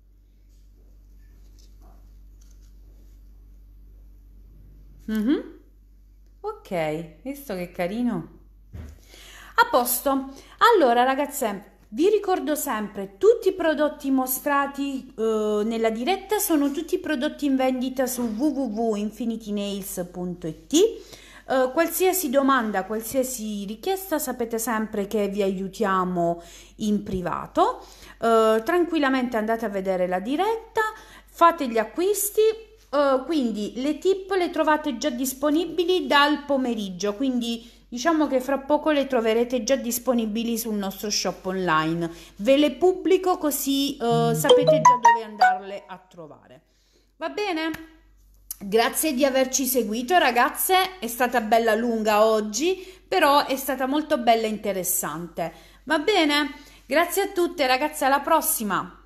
Ok, visto che carino. A posto. Allora ragazze, vi ricordo sempre, tutti i prodotti mostrati nella diretta sono tutti prodotti in vendita su www.infinitynails.it. Qualsiasi domanda, qualsiasi richiesta, sapete sempre che vi aiutiamo in privato. Tranquillamente andate a vedere la diretta, fate gli acquisti. Quindi le tip le trovate già disponibili dal pomeriggio, quindi diciamo che fra poco le troverete già disponibili sul nostro shop online. Ve le pubblico così sapete già dove andarle a trovare. Va bene? Grazie di averci seguito ragazze, è stata bella lunga oggi, però è stata molto bella e interessante. Va bene? Grazie a tutte ragazze, alla prossima!